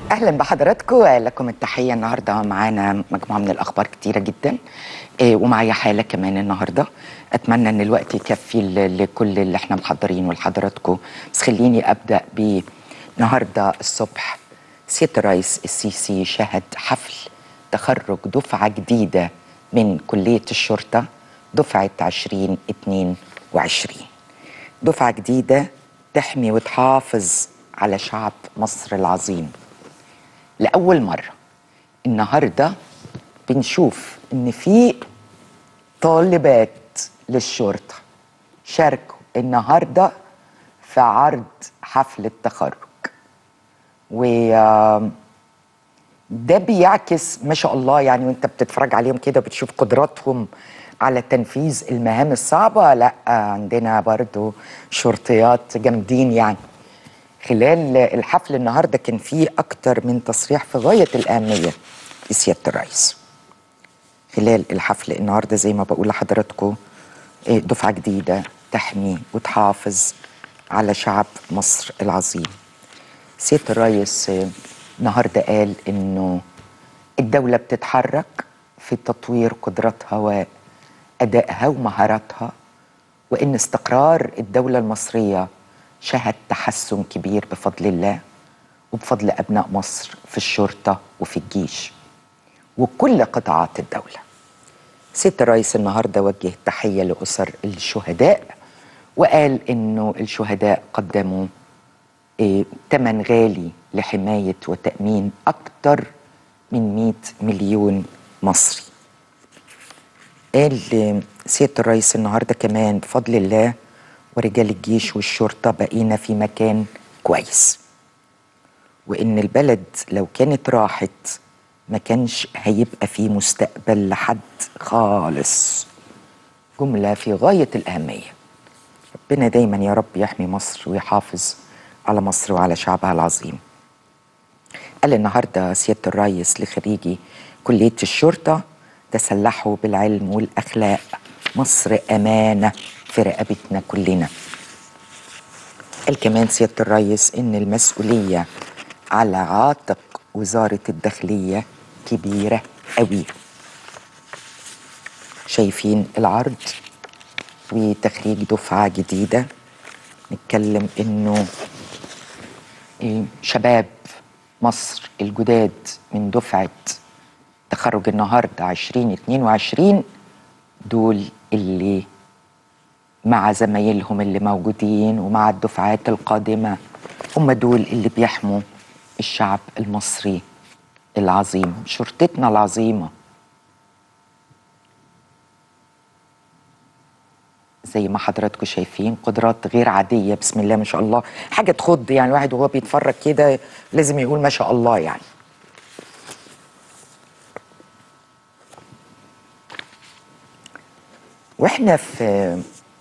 اهلا بحضراتكم. لكم التحيه. النهارده معانا مجموعه من الاخبار كتيره جدا، ومعايا حاله كمان النهارده. اتمنى ان الوقت يكفي لكل اللي احنا محضرينه لحضراتكم، بس خليني ابدا النهارده الصبح. سياده الرئيس السيسي شهد حفل تخرج دفعه جديده من كليه الشرطه، دفعه 2022. دفعه جديده تحمي وتحافظ على شعب مصر العظيم. لأول مرة النهاردة بنشوف إن في طالبات للشرطة شاركوا النهاردة في عرض حفل التخرج، وده بيعكس ما شاء الله يعني، وانت بتتفرج عليهم كده بتشوف قدراتهم على تنفيذ المهام الصعبة. لا، عندنا برضو شرطيات جامدين يعني. خلال الحفل النهارده كان فيه أكتر من تصريح في غاية الأهمية لسيادة الرئيس. خلال الحفل النهارده زي ما بقول لحضراتكم، دفعة جديدة تحمي وتحافظ على شعب مصر العظيم. سيادة الرئيس النهارده قال إنه الدولة بتتحرك في تطوير قدراتها وأدائها ومهاراتها، وإن استقرار الدولة المصرية شهد تحسن كبير بفضل الله وبفضل أبناء مصر في الشرطة وفي الجيش وكل قطاعات الدولة. سيادة الرئيس النهاردة وجه تحية لأسر الشهداء، وقال إنه الشهداء قدموا ثمن غالي لحماية وتأمين أكثر من 100 مليون مصري. قال سيادة الرئيس النهاردة كمان بفضل الله ورجال الجيش والشرطة بقينا في مكان كويس، وإن البلد لو كانت راحت ما كانش هيبقى في مستقبل لحد خالص. جملة في غاية الأهمية. ربنا دايما يا رب يحمي مصر ويحافظ على مصر وعلى شعبها العظيم. قال النهاردة سيادة الرئيس لخريجي كلية الشرطة: تسلحوا بالعلم والأخلاق، مصر أمانة في رقبتنا كلنا. قال كمان سيادة الرئيس إن المسؤولية على عاتق وزارة الداخلية كبيرة قوي. شايفين العرض وتخريج دفعة جديدة. نتكلم إنه شباب مصر الجداد من دفعة تخرج النهاردة 2022 دول اللي مع زمايلهم اللي موجودين ومع الدفعات القادمة، هم دول اللي بيحموا الشعب المصري العظيم، شرطتنا العظيمة. زي ما حضراتكم شايفين قدرات غير عادية، بسم الله ما شاء الله، حاجة تخض يعني. الواحد وهو بيتفرج كده لازم يقول ما شاء الله يعني. واحنا في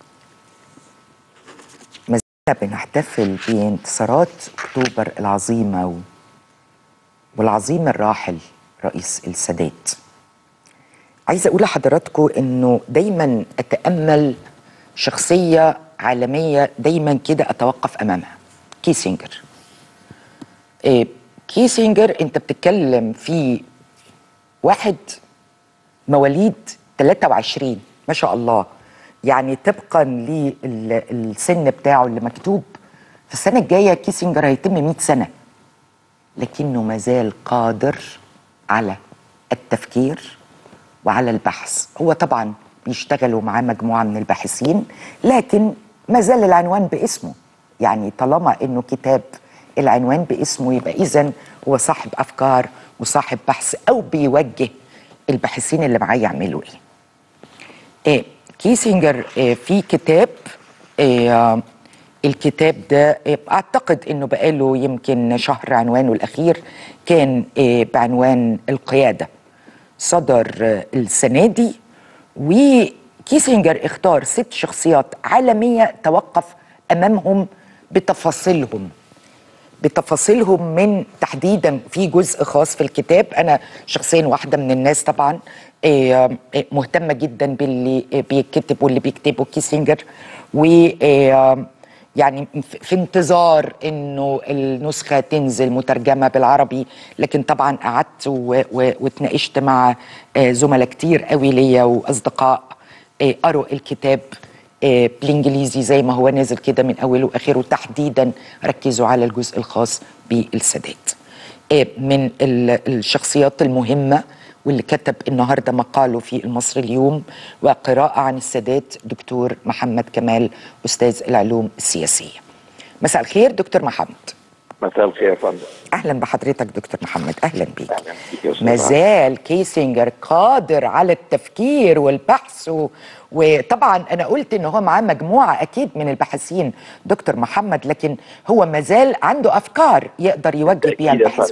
بنحتفل بانتصارات أكتوبر العظيمة والعظيم الراحل رئيس السادات، عايزة أقول لحضراتكم إنه دايما أتأمل شخصية عالمية دايما كده أتوقف أمامها: كيسنجر. كيسنجر أنت بتتكلم في واحد مواليد 23 ما شاء الله، يعني طبقا للسن بتاعه اللي مكتوب في السنة الجاية كيسنجر هيتم 100 سنة، لكنه مازال قادر على التفكير وعلى البحث. هو طبعا بيشتغلوا معاه مجموعة من الباحثين، لكن مازال العنوان باسمه. يعني طالما انه كتاب العنوان باسمه يبقى إذن هو صاحب أفكار وصاحب بحث، أو بيوجه الباحثين اللي معاه يعملوا إيه. كيسنجر في كتاب، الكتاب ده أعتقد إنه بقاله يمكن شهر. عنوانه الأخير كان بعنوان القيادة، صدر السنة دي. وكيسنجر اختار 6 شخصيات عالمية توقف أمامهم بتفاصيلهم من تحديدا في جزء خاص في الكتاب. أنا شخصيا واحدة من الناس طبعا مهتمة جدا باللي بيكتب واللي بيكتبه كيسنجر، و يعني في انتظار انه النسخه تنزل مترجمه بالعربي، لكن طبعا قعدت واتناقشت مع زملاء كتير قوي ليا واصدقاء قروا الكتاب بالانجليزي زي ما هو نازل كده من اوله واخره، تحديدا ركزوا على الجزء الخاص بالسادات. من الشخصيات المهمه واللي كتب النهارده مقاله في المصري اليوم وقراءه عن السادات دكتور محمد كمال، استاذ العلوم السياسيه. مساء الخير دكتور محمد. مساء الخير يا فندم. اهلا بحضرتك دكتور محمد، اهلا بيك. اهلا بيك يا استاذ. مازال كيسنجر قادر على التفكير والبحث وطبعا انا قلت ان هو معاه مجموعه اكيد من الباحثين دكتور محمد، لكن هو مازال عنده افكار يقدر يوجه بيها البحث.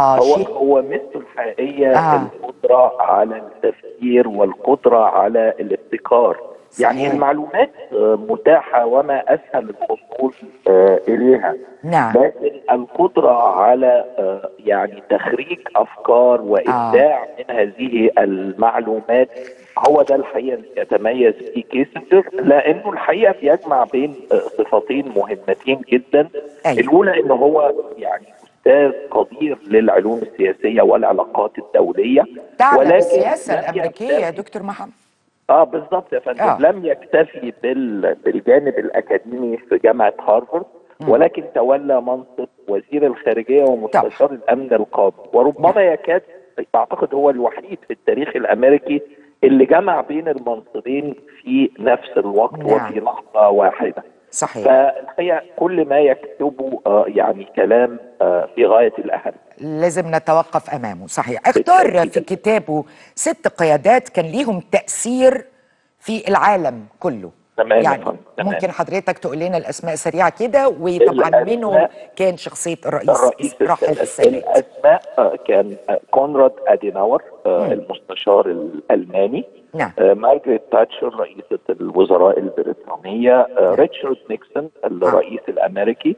هو ميزته الحقيقيه القدره على التفكير والقدره على الابتكار. يعني المعلومات متاحه وما اسهل الوصول اليها. نعم. لكن القدره على يعني تخريج افكار وابداع من هذه المعلومات هو ده الحقيقه اللي يتميز فيه كيسنجر، لانه الحقيقه بيجمع بين صفتين مهمتين جدا. الاولى ان هو يعني استاذ قدير للعلوم السياسيه والعلاقات الدوليه، ولكن السياسه الامريكيه يا دكتور محمد. بالظبط يا فندم. لم يكتفي بالجانب الاكاديمي في جامعه هارفارد، ولكن تولى منصب وزير الخارجيه ومستشار الامن القومي، وربما يكاد اعتقد هو الوحيد في التاريخ الامريكي اللي جمع بين المنصبين في نفس الوقت وفي لحظه واحده. صحيح. فالحقيقه كل ما يكتبه يعني كلام في غايه الاهميه، لازم نتوقف امامه. صحيح. اختار في كتابه 6 قيادات كان ليهم تاثير في العالم كله. تمام. يعني ممكن حضرتك تقول لنا الاسماء سريعه كده، وطبعا منهم كان شخصيه الرئيس راحل السادات. الاسماء كان كونراد اديناور المستشار الالماني. نعم. مارغريت تاتشر رئيسة الوزراء البريطانية. ريتشارد نيكسون الرئيس الامريكي.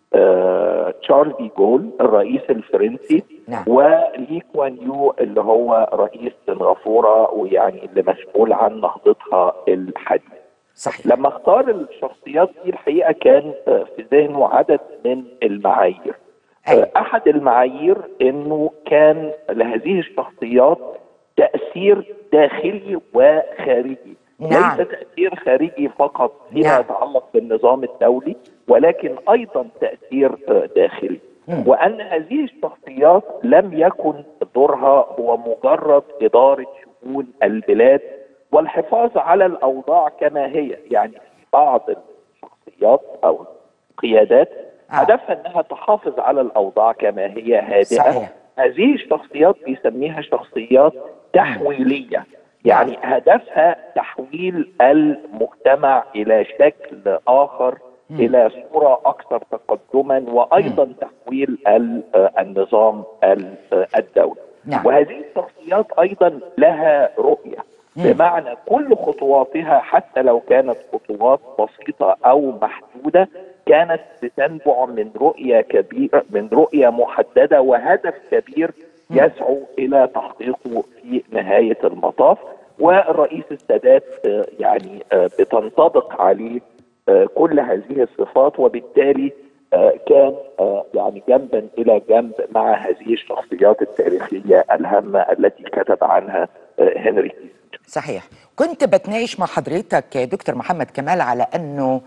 تشارلز دي جول الرئيس الفرنسي. ولي كوان يو اللي هو رئيس سنغافورة، ويعني اللي مسؤول عن نهضتها الحديثة. صحيح. لما اختار الشخصيات دي الحقيقة كان في ذهنه عدد من المعايير. احد المعايير انه كان لهذه الشخصيات تأثير داخلي وخارجي. ليس تأثير خارجي فقط فيما يتعلق بالنظام الدولي، ولكن أيضا تأثير داخلي. وأن هذه الشخصيات لم يكن دورها هو مجرد إدارة شؤون البلاد والحفاظ على الأوضاع كما هي. يعني في بعض الشخصيات أو القيادات هدفها أنها تحافظ على الأوضاع كما هي هادئة. صحيح. هذه الشخصيات بيسميها شخصيات تحويلية، يعني هدفها تحويل المجتمع إلى شكل آخر، إلى صورة أكثر تقدما، وأيضا تحويل النظام الدولي. وهذه الشخصيات أيضا لها رؤية، بمعنى كل خطواتها حتى لو كانت خطوات بسيطة أو محدودة كانت بتنبع من رؤية كبيرة، من رؤية محددة وهدف كبير يسعوا إلى تحقيقه في نهاية المطاف. والرئيس السادات يعني بتنطبق عليه كل هذه الصفات، وبالتالي كان يعني جنبا إلى جنب مع هذه الشخصيات التاريخية الهامة التي كتب عنها هنري كيسنجر. صحيح. كنت بتناقش مع حضرتك دكتور محمد كمال على أنه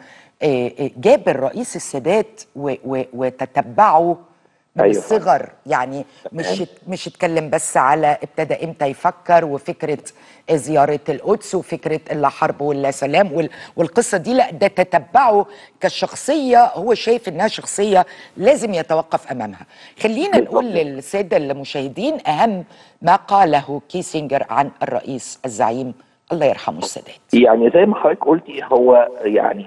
جاب الرئيس السادات وتتبعه من الصغر، يعني مش اتكلم بس على ابتدى امتى يفكر وفكره زياره القدس وفكره اللا حرب ولا سلام والقصه دي، لا ده تتبعه كشخصيه هو شايف انها شخصيه لازم يتوقف امامها. خلينا نقول للساده المشاهدين اهم ما قاله كيسنجر عن الرئيس الزعيم الله يرحمه السادات. يعني زي ما حضرتك قلتي هو يعني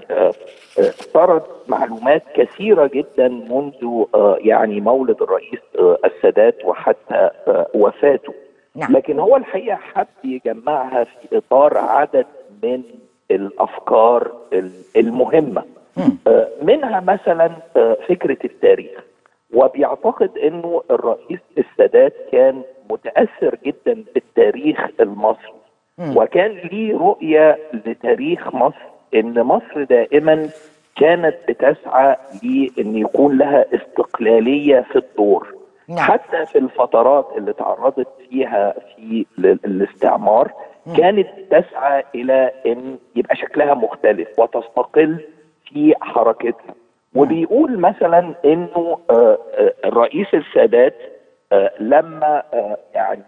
سرد معلومات كثيرة جدا منذ يعني مولد الرئيس السادات وحتى وفاته. لكن هو الحقيقة حب يجمعها في إطار عدد من الأفكار المهمة. منها مثلا فكرة التاريخ، وبيعتقد أنه الرئيس السادات كان متأثر جدا بالتاريخ المصري، وكان ليه رؤية لتاريخ مصر، ان مصر دائما كانت بتسعى لأن يكون لها استقلالية في الدور. نعم. حتى في الفترات اللي تعرضت فيها في الاستعمار كانت تسعى إلى أن يبقى شكلها مختلف وتستقل في حركتها. وبيقول مثلا أنه الرئيس السادات لما يعني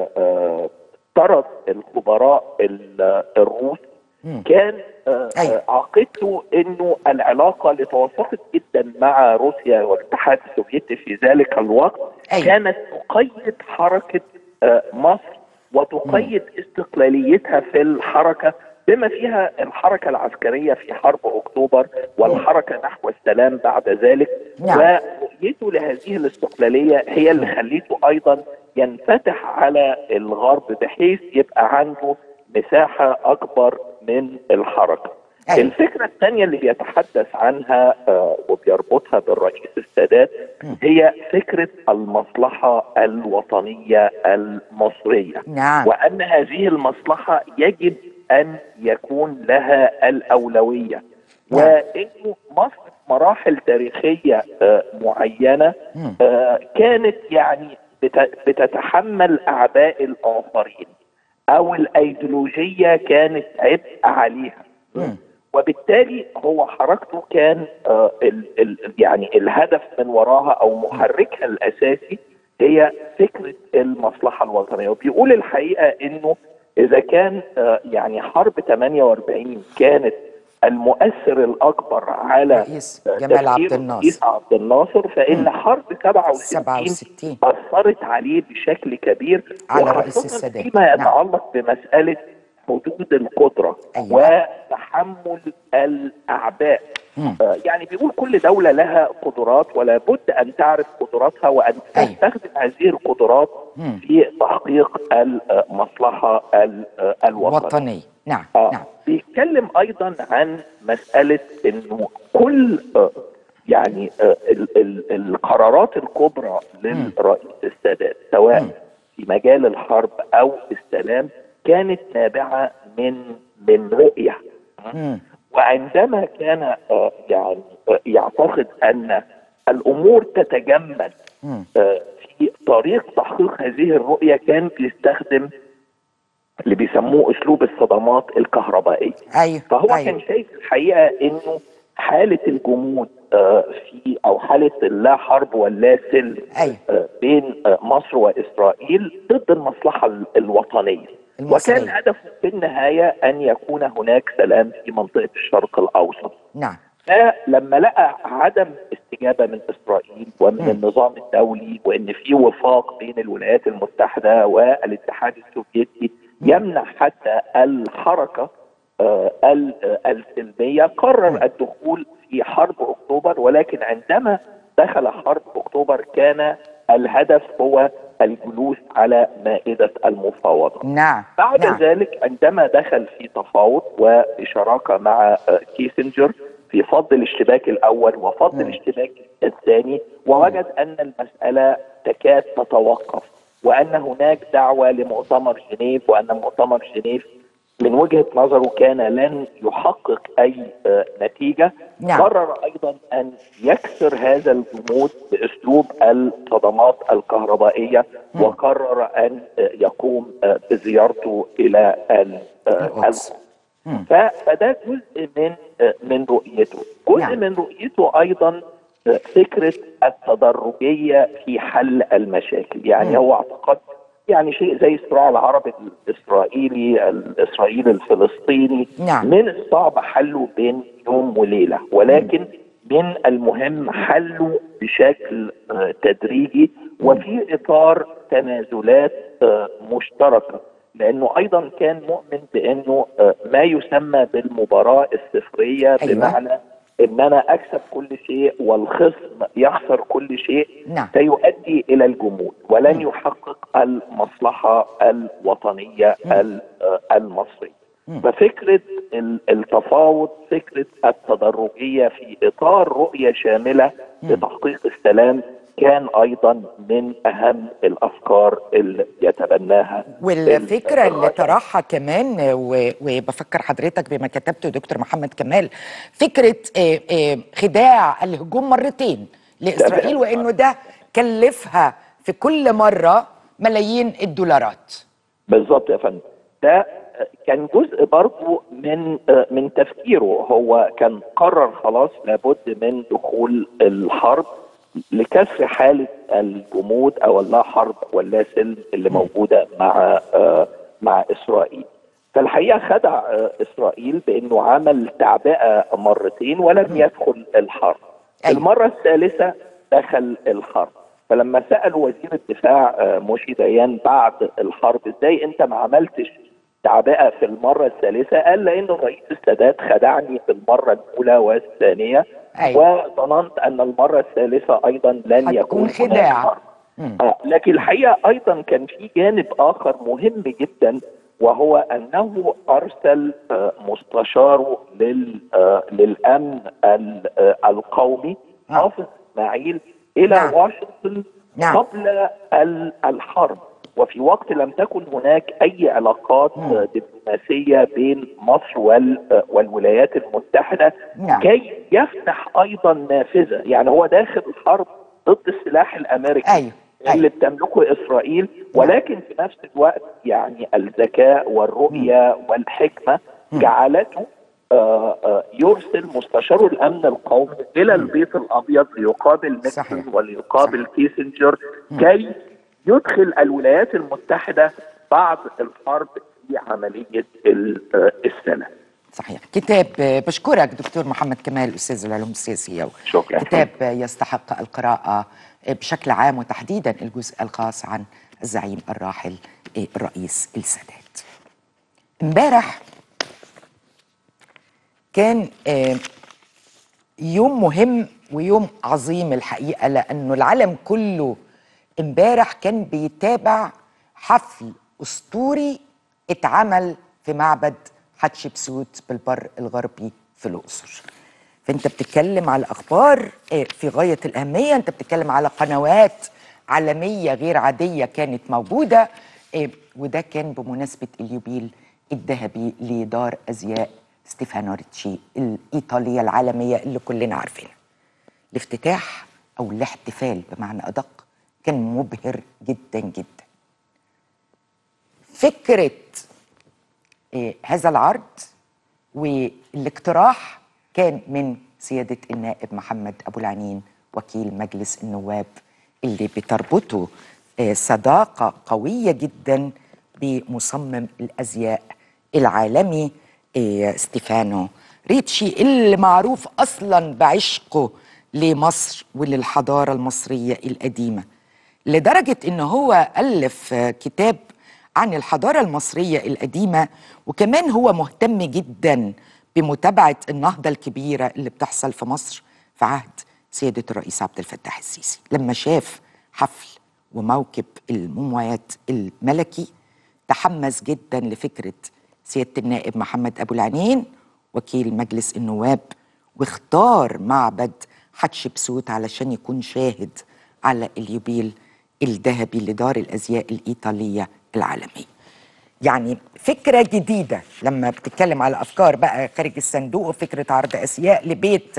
طرد الخبراء الروس كان عقيدته انه العلاقه اللي توافقت جدا مع روسيا والاتحاد السوفيتي في ذلك الوقت كانت تقيد حركه مصر وتقيد استقلاليتها في الحركه، بما فيها الحركه العسكريه في حرب اكتوبر والحركه نحو السلام بعد ذلك. ورؤيته لهذه الاستقلاليه هي اللي خليته ايضا ينفتح على الغرب بحيث يبقى عنده مساحه اكبر من الحركه. الفكره الثانيه اللي بيتحدث عنها وبيربطها بالرئيس السادات هي فكره المصلحه الوطنيه المصريه. نعم. وان هذه المصلحه يجب ان يكون لها الاولويه. وانه مصر في مراحل تاريخيه معينه كانت يعني بتتحمل اعباء الاخرين او الايديولوجيه كانت عبء عليها. وبالتالي هو حركته كان يعني الهدف من وراها او محركها الاساسي هي فكره المصلحه الوطنيه. وبيقول الحقيقه انه اذا كان يعني حرب 48 كانت المؤثر الاكبر على جمال عبد الناصر، فان حرب 67 اثرت عليه بشكل كبير على رئيس السادات فيما يتعلق بمساله حدود القدره وتحمل الاعباء. يعني بيقول كل دوله لها قدرات ولا بد ان تعرف قدراتها وان تستخدم هذه القدرات في تحقيق المصلحه الوطنيه. نعم. نعم. بيتكلم ايضا عن مساله انه كل يعني القرارات الكبرى للرئيس السادات سواء في مجال الحرب او السلام كانت نابعه من رؤيه. وعندما كان يعني يعتقد ان الامور تتجمد في طريق تحقيق هذه الرؤيه كان بيستخدم اللي بيسموه اسلوب الصدمات الكهربائيه. فهو كان شايف الحقيقه انه حاله الجمود في او حاله اللا حرب واللا سلم بين مصر واسرائيل ضد المصلحه الوطنيه. وكان هدفه في النهايه ان يكون هناك سلام في منطقه الشرق الاوسط. نعم. فلما لقى عدم استجابه من اسرائيل ومن النظام الدولي وان في وفاق بين الولايات المتحده والاتحاد السوفيتي يمنع حتى الحركه السلميه، قرر الدخول في حرب اكتوبر. ولكن عندما دخل حرب اكتوبر كان الهدف هو الجلوس على مائده المفاوضات. نعم. بعد ذلك عندما دخل في تفاوض وبشراكه مع كيسنجر في فض الاشتباك الاول وفض الاشتباك الثاني، ووجد ان المساله تكاد تتوقف وان هناك دعوه لمؤتمر جنيف، وان مؤتمر جنيف من وجهه نظره كان لن يحقق اي نتيجه. قرر ايضا ان يكسر هذا الجمود باسلوب الصدمات الكهربائيه وقرر ان يقوم بزيارته الى القدس. فده جزء من رؤيته. جزء من رؤيته ايضا فكره التدرجيه في حل المشاكل. يعني هو اعتقد يعني شيء زي الصراع العربي الاسرائيلي الفلسطيني من الصعب حله بين يوم وليله، ولكن من المهم حله بشكل تدريجي وفي اطار تنازلات مشتركه. لانه ايضا كان مؤمن بانه ما يسمى بالمباراه الصفريه بمعنى ان انا اكسب كل شيء والخصم يخسر كل شيء سيؤدي الى الجمود ولن يحقق المصلحه الوطنيه المصريه. ففكره التفاوض، فكره التدرجيه في اطار رؤيه شامله لتحقيق السلام كان ايضا من اهم الافكار اللي يتبناها والفكرة اللي طرحها كمان وبفكر حضرتك بما كتبته دكتور محمد كمال، فكرة خداع الهجوم مرتين لإسرائيل، وإنه ده كلفها في كل مرة ملايين الدولارات. بالظبط يا فندم. ده كان جزء برضه من تفكيره. هو كان قرر خلاص لابد من دخول الحرب لكسر حالة الجمود أو اللا حرب واللا سلم اللي موجودة مع إسرائيل. فالحقيقة خدع إسرائيل بأنه عمل تعبئة مرتين ولم يدخل الحرب. المرة الثالثة دخل الحرب. فلما سألوا وزير الدفاع موشي ديان بعد الحرب ازاي انت ما عملتش تعبئة في المرة الثالثة، قال لأن الرئيس السادات خدعني في المرة الأولى والثانية وظننت أن المرة الثالثة أيضا لن يكون خداع. لكن الحقيقة أيضا كان في جانب آخر مهم جدا، وهو أنه أرسل مستشاره للأمن القومي حافظ إسماعيل إلى واشنطن قبل الحرب، وفي وقت لم تكن هناك أي علاقات دبلوماسية بين مصر والولايات المتحدة كي يفتح أيضا نافذة. يعني هو داخل الحرب ضد السلاح الأمريكي اللي بتملكه إسرائيل، ولكن في نفس الوقت يعني الذكاء والرؤية والحكمة جعلته يرسل مستشار الامن القومي الى البيت الابيض ليقابل نيكسون وليقابل كيسنجر كي يدخل الولايات المتحده بعد الحرب في عمليه السلام. صحيح. كتاب بشكرك دكتور محمد كمال استاذ العلوم السياسيه. شكرا. كتاب يستحق القراءه بشكل عام، وتحديدا الجزء الخاص عن الزعيم الراحل الرئيس السادات. امبارح كان يوم مهم ويوم عظيم الحقيقة، لأنه العالم كله امبارح كان بيتابع حفل أسطوري اتعمل في معبد حتشبسوت بالبر الغربي في الأقصر. فأنت بتتكلم على أخبار في غاية الأهمية، أنت بتتكلم على قنوات عالمية غير عادية كانت موجودة، وده كان بمناسبة اليوبيل الذهبي لدار أزياء ستيفانو ريتشي الإيطالية العالمية اللي كلنا عارفينها. الافتتاح أو الاحتفال بمعنى أدق كان مبهر جدا جدا. فكرة هذا العرض والاقتراح كان من سيادة النائب محمد أبو العنين وكيل مجلس النواب، اللي بتربطه صداقة قوية جدا بمصمم الأزياء العالمي ستيفانو ريتشي، اللي معروف أصلا بعشقه لمصر وللحضارة المصرية القديمة، لدرجة إنه هو ألف كتاب عن الحضارة المصرية القديمة. وكمان هو مهتم جدا بمتابعة النهضة الكبيرة اللي بتحصل في مصر في عهد سيادة الرئيس عبد الفتاح السيسي. لما شاف حفل وموكب المومياوات الملكي تحمس جدا لفكرة سيادة النائب محمد أبو العنين وكيل مجلس النواب، واختار معبد حتشبسوت علشان يكون شاهد على اليوبيل الذهبي لدار الأزياء الإيطالية العالمية. يعني فكرة جديدة لما بتتكلم على أفكار بقى خارج الصندوق، وفكرة عرض أزياء لبيت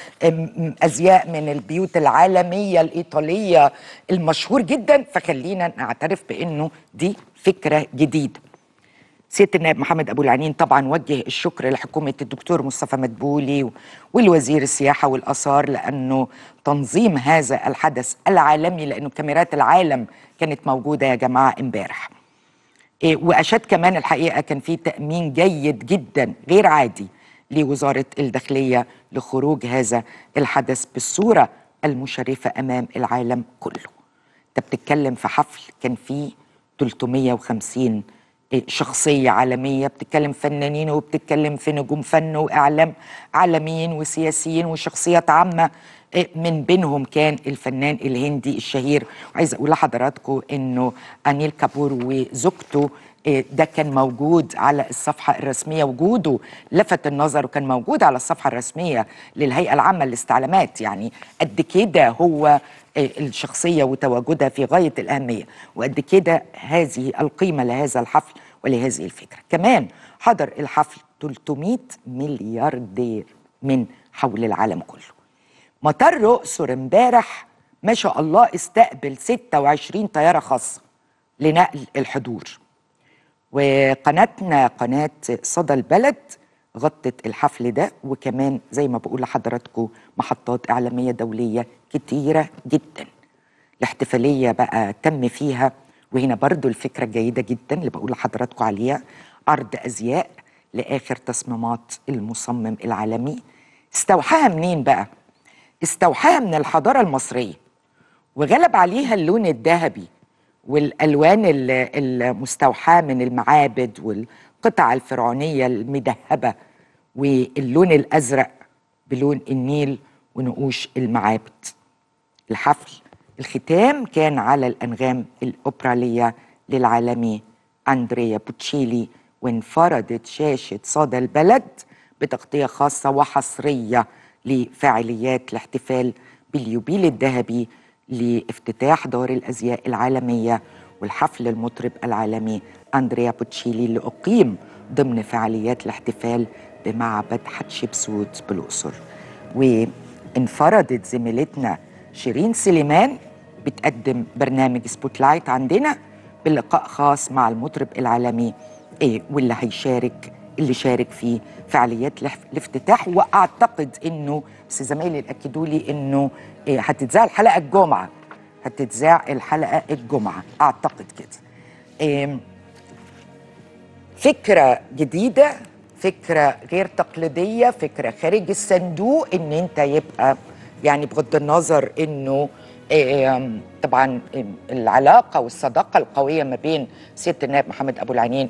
أزياء من البيوت العالمية الإيطالية المشهور جدا، فخلينا نعترف بأنه دي فكرة جديدة. سيادة النائب محمد أبو العنين طبعا وجه الشكر لحكومة الدكتور مصطفى مدبولي والوزير السياحة والآثار، لأنه تنظيم هذا الحدث العالمي، لأنه كاميرات العالم كانت موجودة يا جماعة امبارح. وأشاد كمان الحقيقة كان في تأمين جيد جدا غير عادي لوزارة الداخلية لخروج هذا الحدث بالصورة المشرفة أمام العالم كله. انت بتتكلم في حفل كان فيه 350 شخصية عالمية، بتتكلم فنانين وبتتكلم في نجوم فن وإعلام عالميين وسياسيين وشخصيات عامة، من بينهم كان الفنان الهندي الشهير. وعايز أقول لحضراتكم إنه أنيل كابور وزوجته ده كان موجود على الصفحة الرسمية، وجوده لفت النظر وكان موجود على الصفحة الرسمية للهيئة العامة للاستعلامات. يعني قد كده هو الشخصية وتواجدها في غاية الأهمية، وقد كده هذه القيمة لهذا الحفل ولهذه الفكرة. كمان حضر الحفل 300 ملياردير من حول العالم كله. مطار الأقصر امبارح ما شاء الله استقبل 26 طيارة خاصة لنقل الحضور، وقناتنا قناة صدى البلد غطت الحفل ده، وكمان زي ما بقول لحضراتكم محطات إعلامية دولية كتيرة جدا. الاحتفالية بقى تم فيها، وهنا برضو الفكرة الجيدة جدا اللي بقول لحضراتكم عليها، عرض أزياء لآخر تصميمات المصمم العالمي. استوحاها منين بقى؟ استوحاها من الحضارة المصرية، وغلب عليها اللون الذهبي والألوان المستوحاة من المعابد والقطع الفرعونية المدهبة، واللون الأزرق بلون النيل ونقوش المعابد. الحفل الختام كان على الأنغام الأوبرالية للعالمي أندريا بوتشيلي، وانفردت شاشة صدى البلد بتغطية خاصة وحصرية لفعاليات الاحتفال باليوبيل الذهبي لافتتاح دار الأزياء العالمية والحفل المطرب العالمي أندريا بوتشيلي اللي أقيم ضمن فعاليات الاحتفال بمعبد حتشبسوت بالأقصر. وانفردت زميلتنا شيرين سليمان بتقدم برنامج سبوت لايت عندنا بلقاء خاص مع المطرب العالمي واللي اللي شارك في فعاليات الافتتاح. واعتقد انه بس زمايلي اكدوا لي انه هتتذاع الحلقه الجمعه، اعتقد كده. فكره جديده، فكره غير تقليديه، فكره خارج الصندوق، ان انت يبقى يعني بغض النظر انه طبعا العلاقه والصداقه القويه ما بين سياده النائب محمد ابو العينين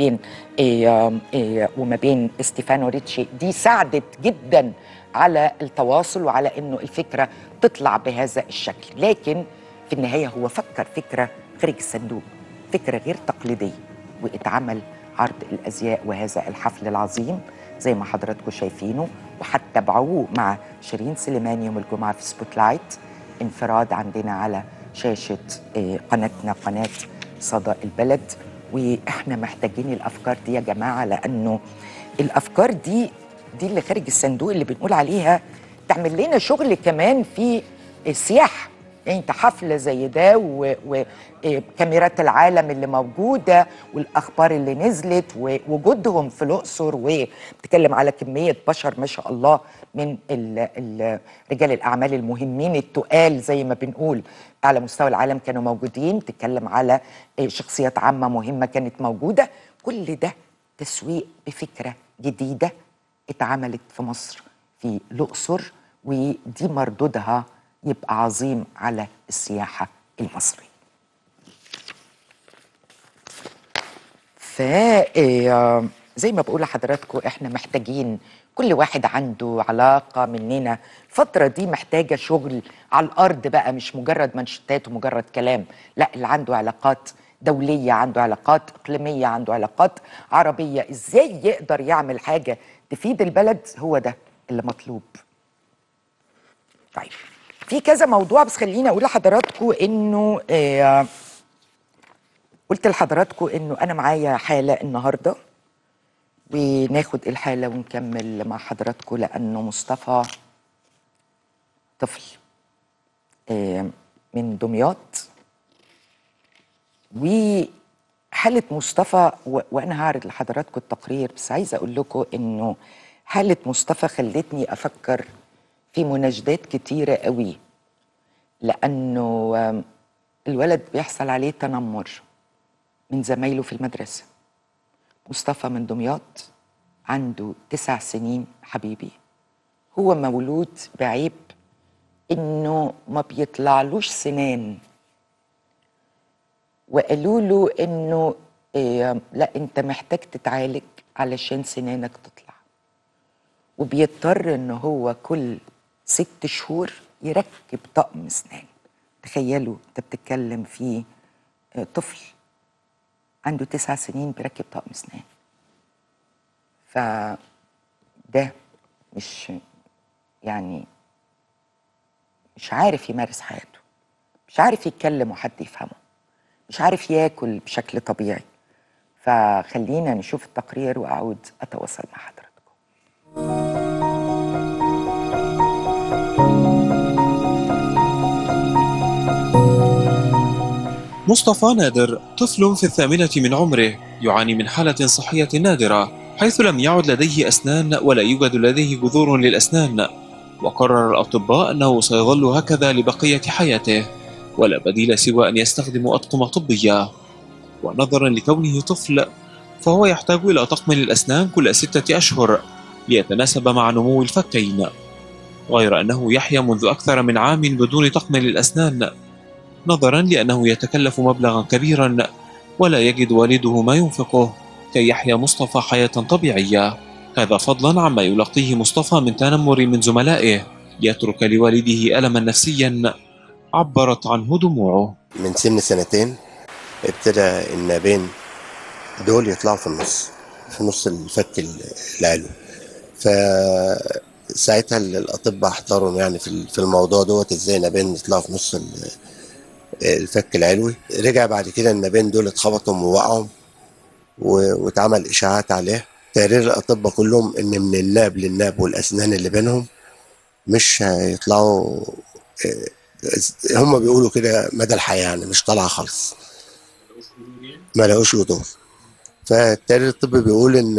وما بين ستيفانو ريتشي دي ساعدت جدا على التواصل وعلى انه الفكره تطلع بهذا الشكل. لكن في النهايه هو فكر فكره خارج الصندوق، فكره غير تقليديه، واتعمل عرض الازياء وهذا الحفل العظيم زي ما حضراتكم شايفينه. وهتتابعوه مع شيرين سليمان يوم الجمعه في سبوت لايت انفراد عندنا على شاشه قناتنا قناه صدى البلد. واحنا محتاجين الافكار دي يا جماعه، لانه الافكار دي اللي خارج الصندوق اللي بنقول عليها تعمل لنا شغل كمان في السياحه. يعني انت حفله زي ده وكاميرات العالم اللي موجوده والاخبار اللي نزلت ووجودهم في الاقصر، وبتتكلم على كميه بشر ما شاء الله من رجال الاعمال المهمين التقال زي ما بنقول على مستوى العالم كانوا موجودين. بتتكلم على شخصيات عامه مهمه كانت موجوده. كل ده تسويق بفكره جديده اتعملت في مصر في الاقصر، ودي مردودها يبقى عظيم على السياحة المصرية. زي ما بقول لحضراتكم احنا محتاجين كل واحد عنده علاقة مننا الفترة دي محتاجة شغل على الأرض بقى، مش مجرد منشطات ومجرد كلام، لا، اللي عنده علاقات دولية، عنده علاقات إقليمية، عنده علاقات عربية، ازاي يقدر يعمل حاجة تفيد البلد، هو ده اللي مطلوب. طيب في كذا موضوع، بس خليني اقول لحضراتكم انه قلت لحضراتكم انه انا معايا حاله النهارده، وناخد الحاله ونكمل مع حضراتكم، لانه مصطفى طفل من دمياط. وحاله مصطفى وانا هعرض لحضراتكم التقرير، بس عايزه اقول لكم انه حاله مصطفى خلتني افكر في مناشدات كتيره قوي، لأنه الولد بيحصل عليه تنمر من زمايله في المدرسة. مصطفى من دمياط عنده 9 سنين حبيبي، هو مولود بعيب إنه ما بيطلعلوش سنان، وقالوا له إنه لا أنت محتاج تتعالج علشان سنانك تطلع، وبيضطر إنه هو كل 6 شهور يركب طقم اسنان. تخيلوا انت بتتكلم في طفل عنده 9 سنين بيركب طقم اسنان. فده مش يعني مش عارف يمارس حياته، مش عارف يتكلم وحد يفهمه، مش عارف ياكل بشكل طبيعي. فخلينا نشوف التقرير وأعود أتواصل مع حضراتكم. مصطفى نادر طفل في الثامنة من عمره يعاني من حالة صحية نادرة، حيث لم يعد لديه أسنان ولا يوجد لديه جذور للأسنان، وقرر الأطباء أنه سيظل هكذا لبقية حياته ولا بديل سوى أن يستخدم أطقم طبية. ونظرا لكونه طفل فهو يحتاج إلى طقم للأسنان كل 6 أشهر ليتناسب مع نمو الفكين، غير أنه يحيا منذ أكثر من عام بدون طقم للأسنان، نظرا لأنه يتكلف مبلغا كبيرا ولا يجد والده ما ينفقه كي يحيا مصطفى حياة طبيعية. هذا فضلا عما يلقيه مصطفى من تنمر من زملائه ليترك لوالده ألما نفسيا عبرت عنه دموعه. من سن 2 ابتدى النابين دول يطلعوا في نص الفك العلوي. فساعتها الأطباء احتاروا يعني في الموضوع دوت، ازاي نابين يطلعوا في نص الفك العلوي. رجع بعد كده النابين دول اتخبطوا ووقعوا واتعمل إشاعات عليه. تقرير الأطباء كلهم إن من الناب للناب والأسنان اللي بينهم مش هيطلعوا، هم بيقولوا كده مدى الحياة، يعني مش طالعة خالص، ما لقوش جذور. فالتقرير الطبي بيقول ان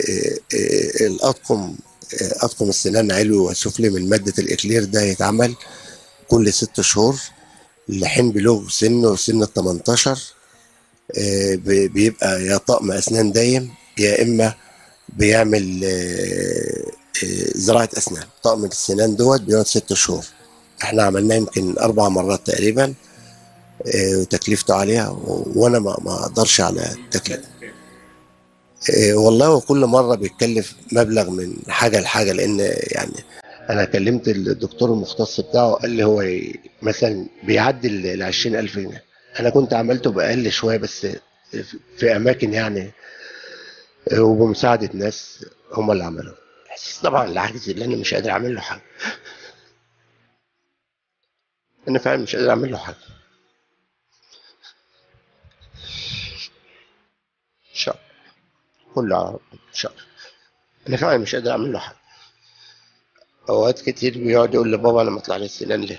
اطقم السنان علوي وسفلي من مادة الاكلير ده يتعمل كل 6 شهور لحين بلوغ سن ال 18. بيبقى يا طقم اسنان دايم يا اما بيعمل زراعة اسنان. طقم السنان دوت بيقعد 6 شهور. احنا عملناه يمكن 4 مرات تقريبا، وتكلفته عليها وانا ما اقدرش على التكلفة. والله وكل مرة بيتكلف مبلغ من حاجة لحاجة، لأن يعني أنا كلمت الدكتور المختص بتاعه قال لي هو مثلا بيعدي ال20,000 جنيه. أنا كنت عملته بأقل شوية بس في أماكن يعني، وبمساعدة ناس هم اللي عملوا. إحساس طبعا العجز اللي أنا مش قادر أعمل له حاجة. أنا فعلا مش قادر أعمل له حاجة. إن شاء الله كله على ربنا إن شاء الله. أنا فعلا مش قادر أعمل له حاجة. أوقات كتير بيقعد يقول لبابا أنا ما أطلع لي السنان ليه.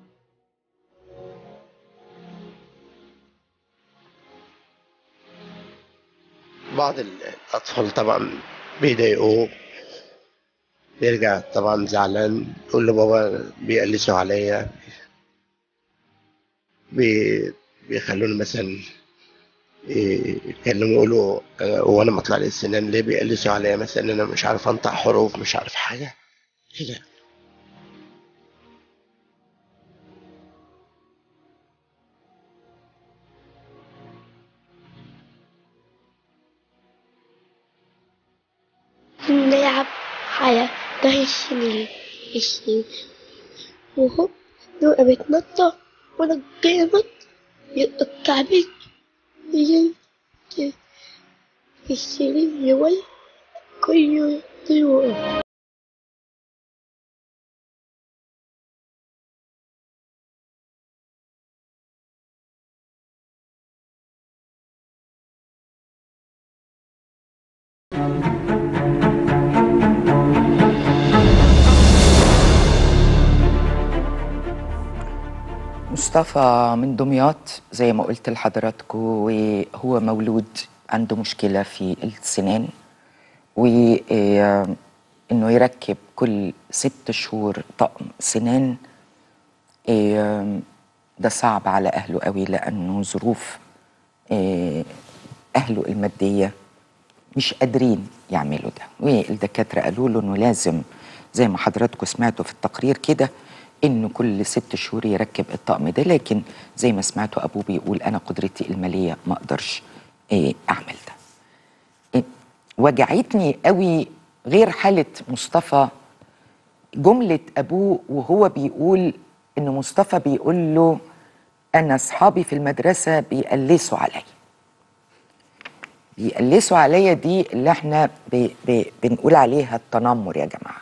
بعض الأطفال طبعا بيضايقوه، بيرجع طبعا زعلان يقول لبابا بيقلسوا عليا، بيخلوني مثلا يتكلموا يقولوا وانا ما طلع لي السنان ليه، بيقلسوا عليا مثلا ان انا مش عارف انطق حروف، مش عارف حاجه كده. نلعب على ظهر السرير وهو نبقى بتنطط وانا جامد الكعبين يجي في السرير يولع كله يطير. مصطفى من دمياط زي ما قلت لحضراتكم، وهو مولود عنده مشكلة في السنان، وإنه يركب كل 6 شهور طقم سنان. ده صعب على أهله قوي، لأنه ظروف أهله المادية مش قادرين يعملوا ده. والدكاترة قالوا له إنه لازم زي ما حضراتكم سمعتوا في التقرير كده إنه كل 6 شهور يركب الطقم ده، لكن زي ما سمعتوا أبوه بيقول أنا قدرتي المالية ما أقدرش أعمل ده. وجعتني قوي غير حالة مصطفى جملة أبوه وهو بيقول إن مصطفى بيقول له أنا أصحابي في المدرسة بيقلسوا علي. بيقلسوا عليا دي اللي احنا بنقول عليها التنمر يا جماعة.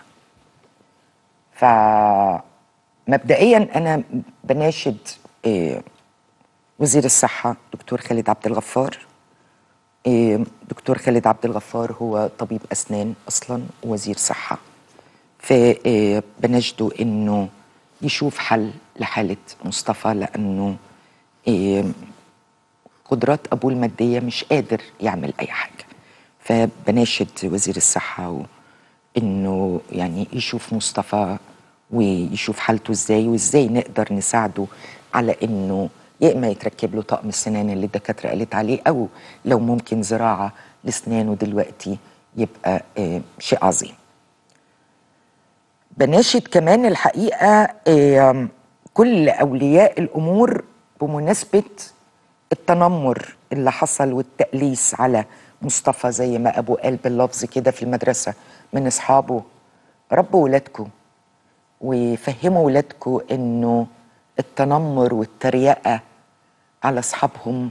فمبدئيا أنا بناشد وزير الصحة دكتور خالد عبد الغفار. دكتور خالد عبد الغفار هو طبيب أسنان أصلا ووزير صحة، فبنجده إنه يشوف حل لحالة مصطفى، لأنه قدرات أبوه المادية مش قادر يعمل أي حاجة. فبناشد وزير الصحة إنه يعني يشوف مصطفى ويشوف حالته إزاي، وإزاي نقدر نساعده على إنه يا إما يتركب له طقم السنان اللي الدكاترة قالت عليه، أو لو ممكن زراعة لسنانه دلوقتي يبقى شيء عظيم. بناشد كمان الحقيقة كل أولياء الأمور بمناسبة التنمر اللي حصل والتأليس على مصطفى، زي ما أبوه قال باللفظ كده في المدرسة من أصحابه. ربوا ولادكم وفهموا ولادكم إنه التنمر والتريقة على أصحابهم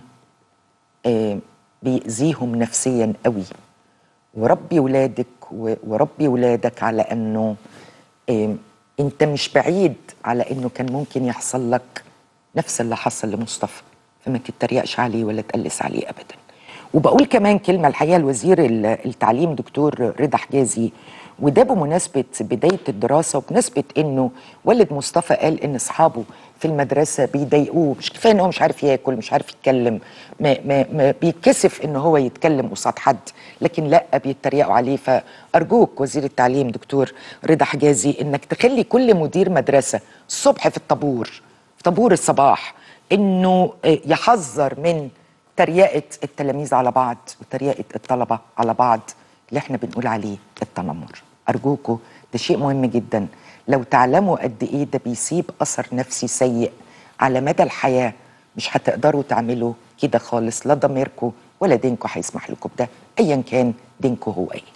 بيأذيهم نفسيا قوي. وربي ولادك وربي ولادك على أنه أنت مش بعيد على أنه كان ممكن يحصل لك نفس اللي حصل لمصطفى، فما تتريقش عليه ولا تقلس عليه أبدا. وبقول كمان كلمة الحقيقة الوزير التعليم دكتور رضا حجازي، وده بمناسبة بداية الدراسة وبمناسبة انه والد مصطفى قال ان اصحابه في المدرسة بيضايقوه، مش كفاية ان هو مش عارف ياكل، مش عارف يتكلم، ما بيتكسف ان هو يتكلم قصاد حد، لكن لا بيتريقوا عليه. فأرجوك وزير التعليم دكتور رضا حجازي انك تخلي كل مدير مدرسة الصبح في الطابور، في طابور الصباح، انه يحذر من تريقة التلاميذ على بعض وتريقة الطلبة على بعض، اللي احنا بنقول عليه التنمر. أرجوكوا ده شيء مهم جدا. لو تعلموا قد إيه ده بيسيب أثر نفسي سيء على مدى الحياة، مش هتقدروا تعملوا كده خالص، لا ضميركم ولا دينكم هيسمح لكم بده، أيا كان دينكم هو إيه.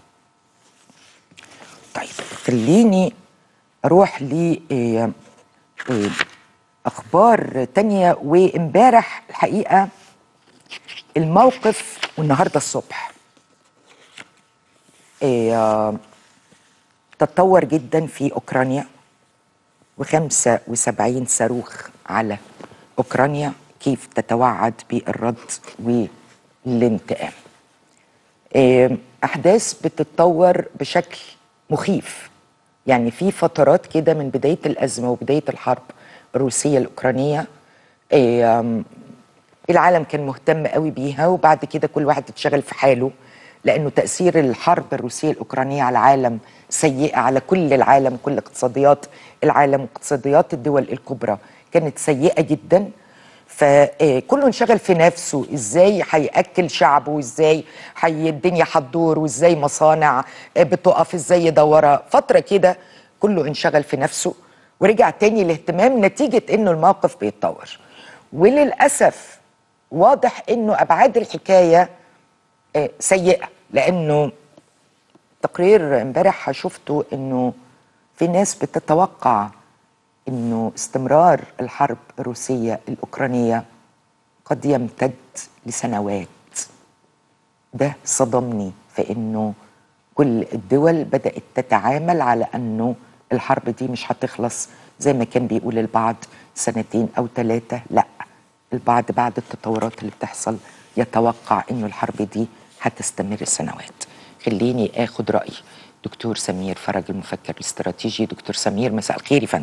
طيب خليني أروح ل أخبار تانية. وإمبارح الحقيقة الموقف والنهاردة الصبح تطور جدا في أوكرانيا، و75 صاروخ على أوكرانيا، كيف تتوعد بالرد والانتقام. أحداث بتتطور بشكل مخيف، يعني في فترات كده من بداية الأزمة وبداية الحرب الروسية الأوكرانية العالم كان مهتم قوي بيها، وبعد كده كل واحد اتشغل في حاله، لأنه تأثير الحرب الروسية الأوكرانية على العالم سيئة، على كل العالم، كل اقتصاديات العالم واقتصاديات الدول الكبرى كانت سيئة جدا. فكله انشغل في نفسه، ازاي هيأكل شعبه، وازاي الدنيا هتدور، وازاي مصانع بتقف، ازاي يدورها. فترة كده كله انشغل في نفسه ورجع تاني الاهتمام نتيجة انه الموقف بيتطور. وللأسف واضح انه ابعاد الحكاية سيئة، لانه تقرير امبارح شفته انه في ناس بتتوقع انه استمرار الحرب الروسية الأوكرانية قد يمتد لسنوات. ده صدمني، فإنه كل الدول بدأت تتعامل على أنه الحرب دي مش هتخلص زي ما كان بيقول البعض 2 أو 3، لا، البعض بعد التطورات اللي بتحصل يتوقع أنه الحرب دي هتستمر سنوات. خليني آخد رأي دكتور سمير فرج المفكر الاستراتيجي. دكتور سمير مساء الخير يا فندم.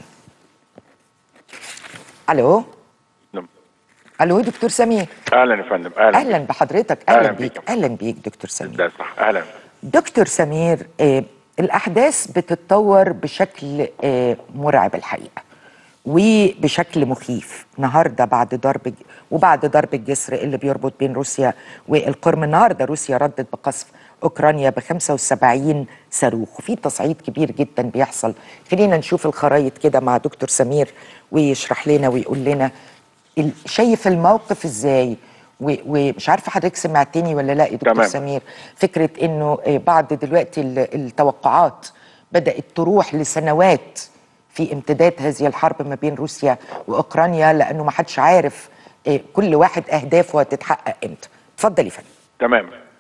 الو. الو دكتور سمير. اهلا يا فندم. اهلا بحضرتك. اهلا بيك. اهلا بيك دكتور سمير. ده صح. اهلا دكتور سمير. الاحداث بتتطور بشكل مرعب الحقيقه، وبشكل مخيف. النهارده بعد ضرب الجسر اللي بيربط بين روسيا والقرم، النهارده روسيا ردت بقصف اوكرانيا ب75 صاروخ، وفي تصعيد كبير جدا بيحصل. خلينا نشوف الخرائط كده مع دكتور سمير ويشرح لنا ويقول لنا شايف الموقف ازاي. ومش عارفه حضرتك سمعتني ولا لا يا دكتور تمام. سمير، فكره انه بعد دلوقتي التوقعات بدات تروح لسنوات في امتداد هذه الحرب ما بين روسيا واوكرانيا، لانه ما حدش عارف كل واحد اهدافه هتتحقق امتى. اتفضل يا فندم. تمام.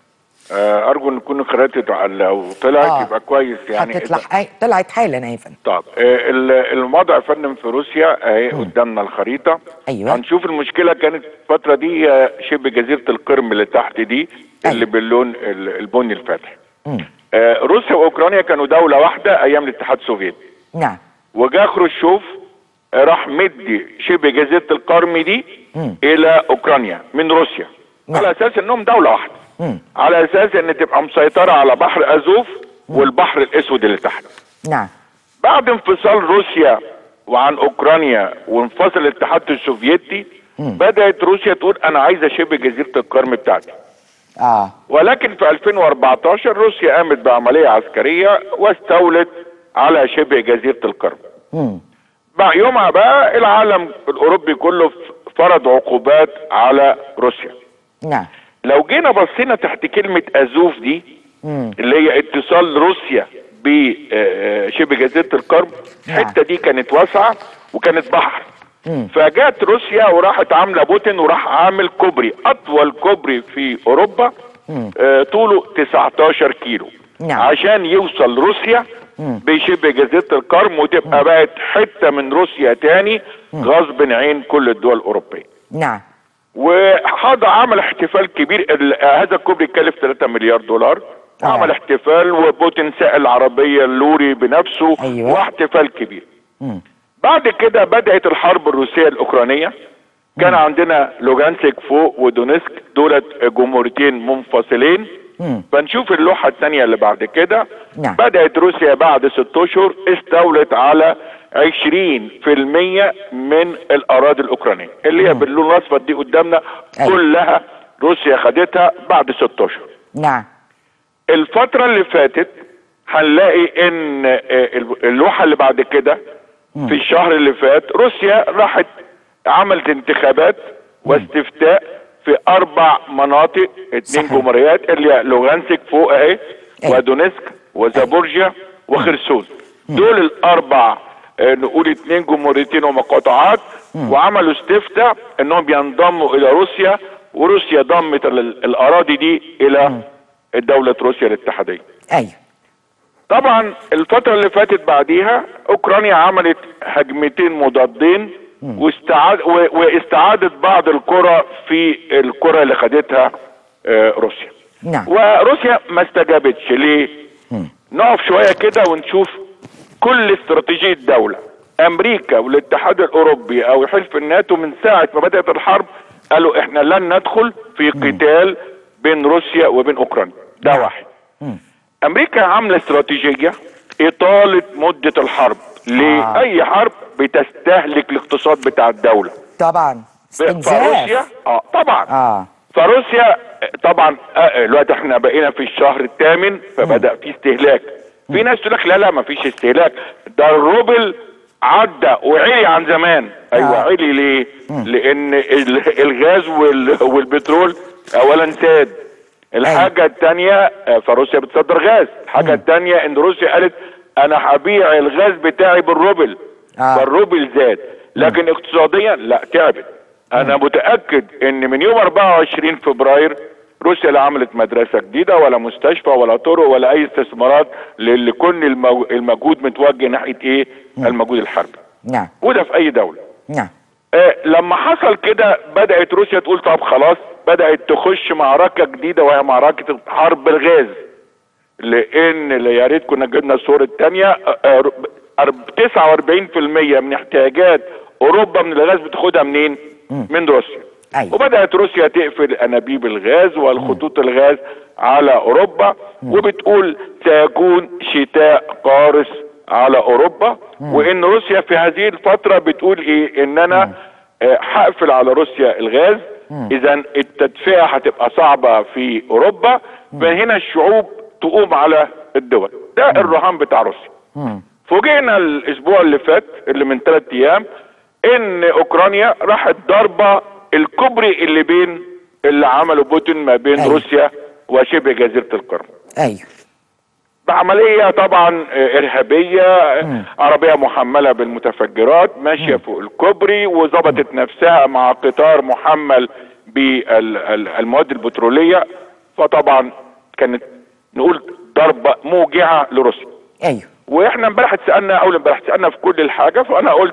ارجو ان تكون قراءتي لو طلعت يبقى كويس يعني. هتطلع طلعت حالا يا فندم. طب الوضع يا فندم في روسيا اهي قدامنا الخريطه. ايوه. هنشوف المشكله كانت الفتره دي شبه جزيره القرم اللي تحت دي اللي باللون البني الفاتح. روسيا واوكرانيا كانوا دوله واحده ايام الاتحاد السوفيتي. نعم. وجا خروشوف راح مدي شبه جزيره القرم دي الى اوكرانيا من روسيا. نعم. على اساس انهم دوله واحده. على اساس ان تبقى مسيطره على بحر ازوف والبحر الاسود اللي تحت. نعم. بعد انفصال روسيا وعن اوكرانيا وانفصل الاتحاد السوفيتي بدات روسيا تقول انا عايزه شبه جزيره القرم بتاعتي. ولكن في 2014 روسيا قامت بعمليه عسكريه واستولت على شبه جزيره القرم. بقى يومها بقى العالم الاوروبي كله فرض عقوبات على روسيا. نعم. لو جينا بصينا تحت كلمه ازوف دي اللي هي اتصال روسيا بشبه جزيره القرم، الحته دي كانت واسعه وكانت بحر. فجات روسيا وراحت عامله بوتين وراح عامل كوبري، اطول كوبري في اوروبا طوله 19 كيلو. نعم. عشان يوصل روسيا بشبه جزيره القرم وتبقى بقت حته من روسيا تاني غصب عين كل الدول الاوروبيه. نعم. وهذا عمل احتفال كبير. هذا الكوبري كلف 3 مليار دولار. عمل احتفال وبوتين ساق العربيه اللوري بنفسه. أيوة. واحتفال كبير. بعد كده بدأت الحرب الروسية الأوكرانية. كان عندنا لوغانسك فوق ودونسك دولت جمهوريتين منفصلين. فنشوف اللوحة الثانية اللي بعد كده. نعم. بدأت روسيا بعد 6 اشهر استولت على 20% من الأراضي الأوكرانية اللي هي باللون الأصفر دي قدامنا. كلها روسيا خدتها بعد 6 اشهر. نعم. الفترة اللي فاتت هنلاقي ان اللوحة اللي بعد كده في الشهر اللي فات روسيا راحت عملت انتخابات واستفتاء في 4 مناطق 2 جمهوريات اللي هي لوغانسك فوق اهي ودونسك وزابورجيا وخرسون. دول ال4 نقول 2 جمهوريتين ومقاطعات. وعملوا استفتاء انهم ينضموا الى روسيا وروسيا ضمت الاراضي دي الى دولة روسيا الاتحادية. ايوه. طبعا الفترة اللي فاتت بعديها اوكرانيا عملت هجمتين مضادين واستعادت بعض القرى في القرى اللي خدتها روسيا. نعم. وروسيا ما استجابتش ليه؟ نقف شوية كده ونشوف كل استراتيجية دولة. امريكا والاتحاد الاوروبي او حلف الناتو من ساعة ما بدأت الحرب قالوا احنا لن ندخل في قتال بين روسيا وبين اوكرانيا. ده واحد. امريكا عامله استراتيجيه اطاله مده الحرب. ليه؟ اي حرب بتستهلك الاقتصاد بتاع الدوله. طبعا. فروسيا طبعا. فروسيا طبعا دلوقتي احنا بقينا في الشهر الثامن فبدا في استهلاك. في ناس تقول لك لا لا ما فيش استهلاك، ده الروبل عدى وعلي عن زمان. ايوه علي ليه؟ لان الغاز والبترول اولا ساد. الحاجة التانية فروسيا بتصدر غاز. الحاجة التانية ان روسيا قالت انا هبيع الغاز بتاعي بالروبل. فالروبل زاد. لكن اقتصاديا لا تعبت. انا متأكد ان من يوم 24 فبراير روسيا لا عملت مدرسة جديدة ولا مستشفى ولا طرق ولا اي استثمارات للي كل المجهود متوجه ناحية ايه؟ المجهود الحربي. نعم. وده في اي دولة. نعم. لما حصل كده بدأت روسيا تقول طب خلاص بدأت تخش معركة جديدة وهي معركة حرب الغاز. لان يا ريت كنا جبنا الصورة الثانية 49% من احتياجات اوروبا من الغاز بتاخدها منين؟ من روسيا. أيوة. وبدأت روسيا تقفل انابيب الغاز والخطوط الغاز على اوروبا وبتقول سيكون شتاء قارس على اوروبا. وان روسيا في هذه الفترة بتقول ايه؟ ان انا هقفل على روسيا الغاز. اذا التدفئة هتبقى صعبة في اوروبا. فهنا الشعوب تقوم على الدول. ده الرهان بتاع روسيا. فوجئنا الاسبوع اللي فات اللي من 3 ايام ان اوكرانيا راحت ضربة الكوبري اللي عمله بوتين ما بين روسيا وشبه جزيرة القرم. ايوه. بعملية طبعا ارهابية. عربية محملة بالمتفجرات ماشية فوق الكوبري وظبطت نفسها مع قطار محمل بالمواد البترولية. فطبعا كانت نقول ضربه موجعه لروسيا. ايوه. واحنا امبارح اتسالنا، اول امبارح اتسالنا في كل الحاجه، فانا قلت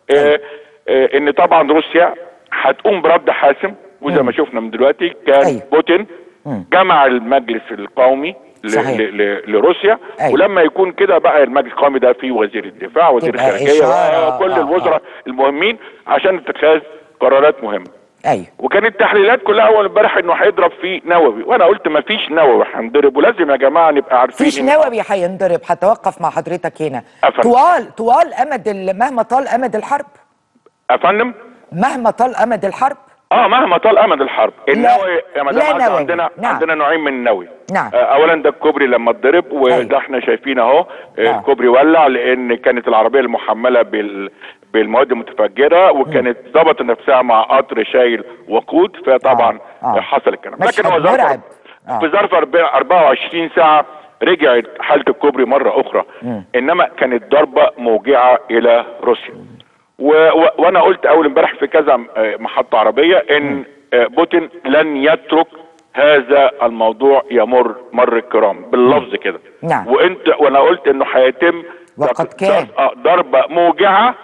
ان طبعا روسيا هتقوم برد حاسم، وزي ما شفنا من دلوقتي كان بوتين جمع المجلس القومي لروسيا. ولما يكون كده بقى المجلس القومي ده فيه وزير الدفاع، وزير الخارجيه، كل الوزراء المهمين عشان اتخاذ قرارات مهمه. ايوه. وكانت التحليلات كلها اول امبارح انه هيضرب فيه نووي، وانا قلت ما فيش نووي هنضرب، ولازم يا جماعه نبقى عارفين مفيش نووي هينضرب. هتوقف مع حضرتك هنا. طوال امد مهما طال امد الحرب. افندم؟ مهما طال امد الحرب. مهما طال امد الحرب. النووي يا مدام عندنا نوعين من النووي. نعم. اولا ده الكوبري لما اتضرب، وده احنا شايفين اهو الكوبري ولع لان كانت العربيه المحمله بالمواد المتفجره، وكانت ضبطت نفسها مع قطر شايل وقود، فطبعا حصل الكلام. لكن هو في ظرف 24 ساعه رجعت حاله الكوبري مره اخرى. انما كانت ضربه موجعه الى روسيا. وانا قلت اول امبارح في كذا محطه عربيه ان بوتين لن يترك هذا الموضوع يمر مر الكرام باللفظ كده. نعم. وانا قلت انه هيتم وقد كان ضربه موجعه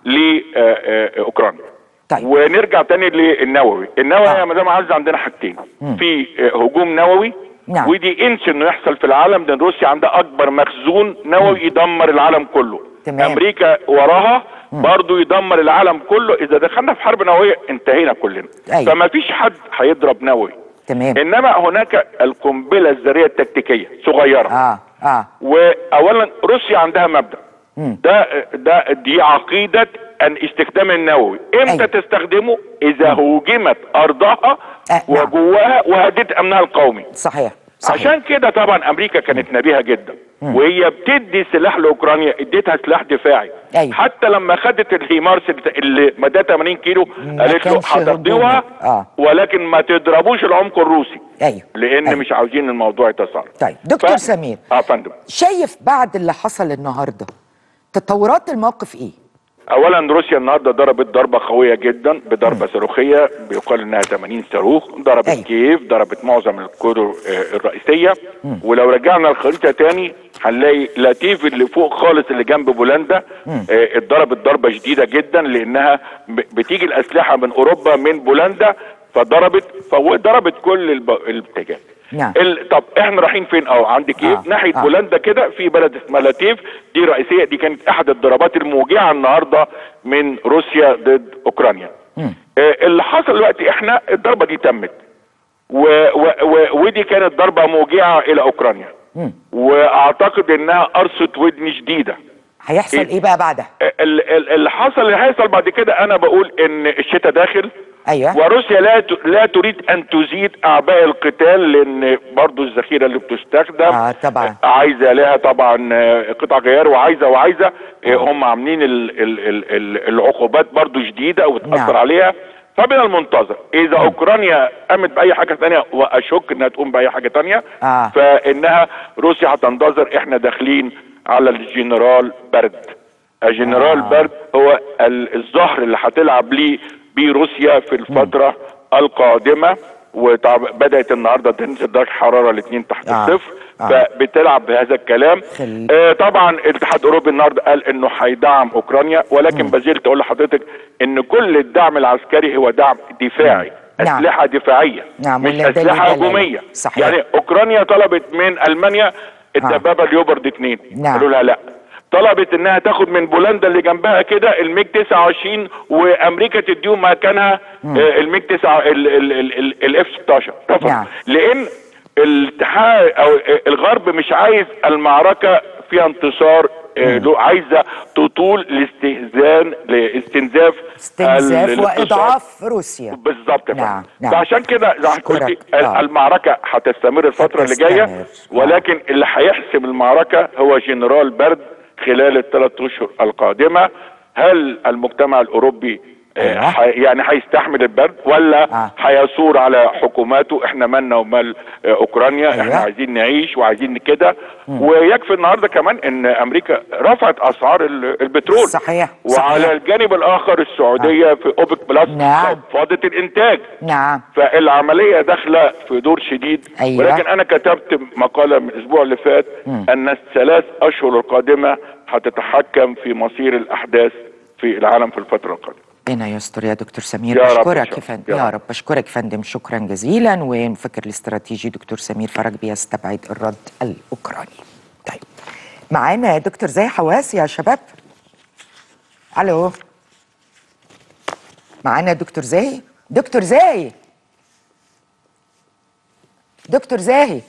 لاوكرانيا. طيب. ونرجع تاني للنووي. النووي يا مدام عزه عندنا حاجتين، في هجوم نووي. نعم. ودي انسى انه يحصل في العالم، لان روسيا عندها اكبر مخزون نووي يدمر العالم كله. تمام. امريكا وراها برضو يدمر العالم كله. اذا دخلنا في حرب نوويه انتهينا كلنا. أيوة. فما فيش حد هيضرب نووي. تمام. انما هناك القنبله الذريه التكتيكيه صغيره. واولا روسيا عندها مبدا، دي عقيده ان استخدام النووي امتى تستخدمه؟ اذا هوجمت ارضها وجواها وهددت امنها القومي. صحيح. عشان كده طبعا امريكا كانت نبيهه جدا، وهي بتدي سلاح لاوكرانيا، اديتها سلاح دفاعي. حتى لما خدت الهيمارس اللي مدى 80 كيلو قالت له هتاخدوها ولكن ما تضربوش العمق الروسي. لان مش عاوزين الموضوع يتصاعد. طيب دكتور سمير، فندم، شايف بعد اللي حصل النهارده تطورات الموقف ايه؟ اولا روسيا النهارده ضربت ضربه قويه جدا بضربه صاروخيه بيقال انها 80 صاروخ، ضربت كييف، ضربت معظم القدر الرئيسيه. ولو رجعنا الخريطه تاني هنلاقي لاتيف اللي فوق خالص اللي جنب بولندا اتضربت ضربه شديده جدا، لانها بتيجي الاسلحه من اوروبا من بولندا، فضربت كل الاتجاه. نعم. طب احنا رايحين فين؟ عند كييف ناحيه بولندا كده في بلد اسمها لاتيف، دي رئيسيه، دي كانت احد الضربات الموجعه النهارده من روسيا ضد اوكرانيا. اللي حصل دلوقتي احنا الضربه دي تمت ودي كانت ضربه موجعه الى اوكرانيا، واعتقد انها قرصت ودن شديده. هيحصل ايه بقى بعدها؟ اللي هيحصل بعد كده انا بقول ان الشتاء داخل. ايوه. وروسيا لا تريد ان تزيد اعباء القتال، لان برضو الذخيره اللي بتستخدم طبعا عايزه لها طبعا قطع غيار وعايزه هم عاملين العقوبات برضو شديده وبتاثر عليها. فمن المنتظر اذا اوكرانيا قامت باي حاجه ثانيه، واشك انها تقوم باي حاجه ثانيه، فانها روسيا هتنتظر. احنا داخلين على الجنرال برد. الجنرال برد هو الظهر اللي هتلعب ليه بروسيا في الفترة القادمة. وبدأت النهاردة تنزل درجة حرارة الاثنين تحت الصفر، فبتلعب بهذا الكلام. طبعا الاتحاد الاوروبي النهارده قال انه هيدعم اوكرانيا، ولكن بزلت اقول لحضرتك ان كل الدعم العسكري هو دعم دفاعي. اسلحة دفاعية مش اسلحة هجومية. يعني اوكرانيا طلبت من المانيا الدبابة اليوبرد 2 قالوا لها لا. طلبت انها تاخد من بولندا اللي جنبها كده الميج 29 وامريكا تديهم مكانها الميج 9 الاف 16 رفض. لان الاتحاد او الغرب مش عايز المعركه فيها انتصار، عايزه تطول لاستنزاف واضعاف روسيا. بالظبط. فعشان كده المعركه هتستمر الفتره اللي جايه، ولكن اللي هيحسم المعركه هو جنرال برد خلال ال3 اشهر القادمه. هل المجتمع الاوروبي يعني هيستحمل البرد ولا هيثور على حكوماته؟ احنا مالنا ومال اوكرانيا، احنا عايزين نعيش وعايزين كده. ويكفي النهارده كمان ان امريكا رفعت اسعار البترول. صحيح. وعلى الجانب الاخر السعوديه في اوبك بلس خفضت الانتاج. فالعمليه داخله في دور شديد. ولكن انا كتبت مقاله من الاسبوع اللي فات ان الثلاث اشهر القادمه هتتحكم في مصير الاحداث في العالم في الفتره القادمه. ربنا يستر يا دكتور سمير. بشكرك يا فندم. يا رب. بشكرك فندم، شكرا جزيلا. والمفكر الاستراتيجي دكتور سمير فرج بيستبعد الرد الاوكراني. طيب معانا دكتور زاهي حواس يا شباب. الو، معانا دكتور زاهي. دكتور زاهي، دكتور زاهي.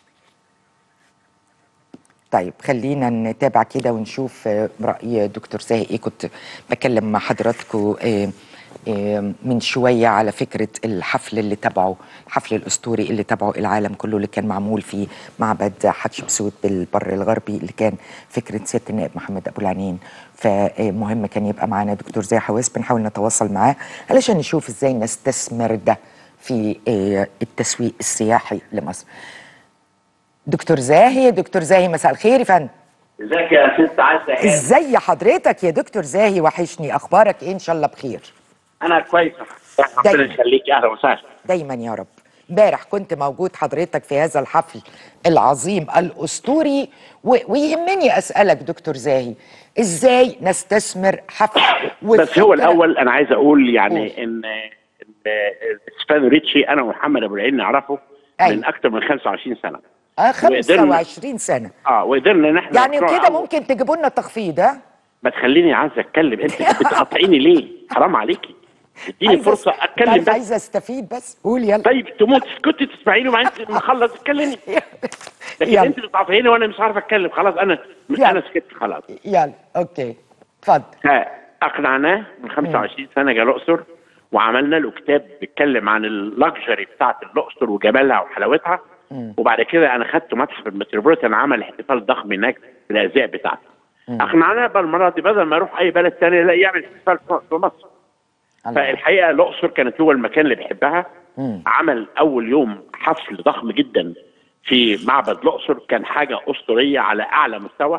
طيب خلينا نتابع كده ونشوف رأي دكتور زاهي ايه. كنت بكلم مع حضراتكم من شوية على فكرة الحفل اللي تبعه، الحفل الأسطوري اللي تبعه العالم كله، اللي كان معمول في معبد حتشبسوت بالبر الغربي، اللي كان فكرة سيادة النائب محمد أبو العنين. فمهم كان يبقى معانا دكتور زاهي حواس، بنحاول نتواصل معاه علشان نشوف ازاي نستثمر ده في التسويق السياحي لمصر. دكتور زاهي، دكتور زاهي مساء الخير يا فندم. ازيك يا ست عزة؟ ازي حضرتك يا دكتور زاهي؟ وحشني. اخبارك ايه؟ ان شاء الله بخير. انا كويس، ربنا يخليك. اهلا وسهلا. دايما يا رب. امبارح كنت موجود حضرتك في هذا الحفل العظيم الاسطوري، ويهمني اسالك دكتور زاهي ازاي نستثمر حفل بس هو الاول انا عايز اقول يعني ان ستيفانو ريتشي انا ومحمد ابو العين نعرفه من اكثر من 25 سنه. 25 سنه. وقدرنا ان احنا يعني كده ممكن تجيبوا لنا تخفيض. ما تخليني عايز اتكلم، انت بتقاطعيني ليه؟ حرام عليكي، اديني فرصه اتكلم. بس عايزه استفيد بس. قول يلا. طيب تموت كنت تسمعيني وبعدين ما اخلص اتكلمي. لكن انت بتقاطعيني وانا مش عارف اتكلم. خلاص انا سكت خلاص. يلا اوكي اتفضل. اقنعناه من 25 سنه جه الاقصر، وعملنا له كتاب بيتكلم عن اللكجري بتاعت الاقصر وجمالها وحلاوتها. وبعد كده انا خدته متحف المتروبوليتان، عمل احتفال ضخم هناك بالازياء بتاعته. اقنعناه بقى المره دي بدل ما يروح اي بلد ثاني لا يعمل احتفال في مصر. فالحقيقه الاقصر كانت هو المكان اللي بيحبها. عمل اول يوم حفل ضخم جدا في معبد الاقصر، كان حاجه اسطوريه على اعلى مستوى.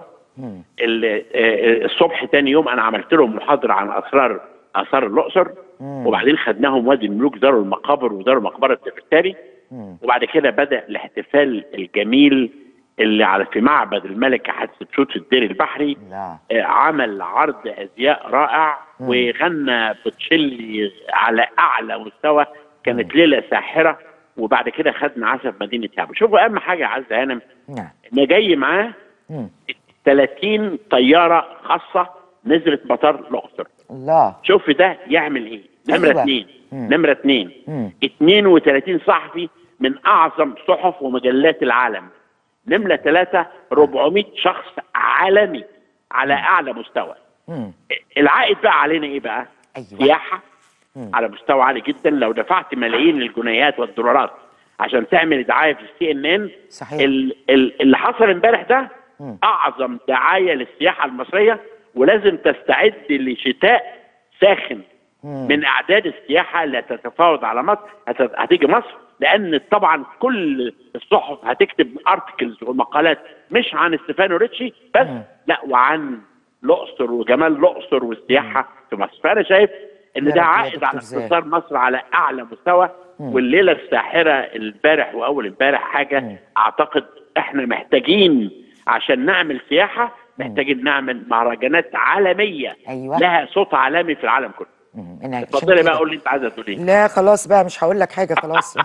الصبح تاني يوم انا عملت لهم محاضره عن اثار الاقصر، وبعدين خدناهم وادي الملوك، زاروا المقابر وزاروا مقبره نفرتاري. وبعد كده بدأ الاحتفال الجميل اللي في معبد الملكة حتشبسوت في الدير البحري. عمل عرض ازياء رائع وغنى بوتشيلي على اعلى مستوى. كانت ليله ساحره. وبعد كده خدنا عزف مدينه يابو. شوفوا اهم حاجه يا عزة هانم، ان جاي معاه 30 طياره خاصه نزلت مطار الاقصر. الله. شوف ده يعمل ايه. نمرة 2 32 صحفي من اعظم صحف ومجلات العالم. نمرة 3 400 شخص عالمي على اعلى مستوى. العائد بقى علينا ايه بقى؟ سياحة على مستوى عالي جدا. لو دفعت ملايين الجنيهات والدولارات عشان تعمل دعاية في الCNN، صحيح. اللي حصل امبارح ده اعظم دعاية للسياحة المصرية، ولازم تستعد لشتاء ساخن من اعداد السياحه اللي هتتفاوض على مصر. هتيجي مصر لان طبعا كل الصحف هتكتب ارتكلز ومقالات مش عن ستيفانو ريتشي بس، لا وعن الاقصر وجمال الاقصر والسياحه في مصر. فانا شايف ان ده عائد على اقتصاد مصر على اعلى مستوى. والليله الساحره البارح واول امبارح حاجه اعتقد احنا محتاجين عشان نعمل سياحه، محتاجين نعمل مهرجانات عالميه لها صوت عالمي في العالم كله. اتفضلي بقى قول لي انت عايزه تقول ايه. لا خلاص بقى مش هقول لك حاجه خلاص.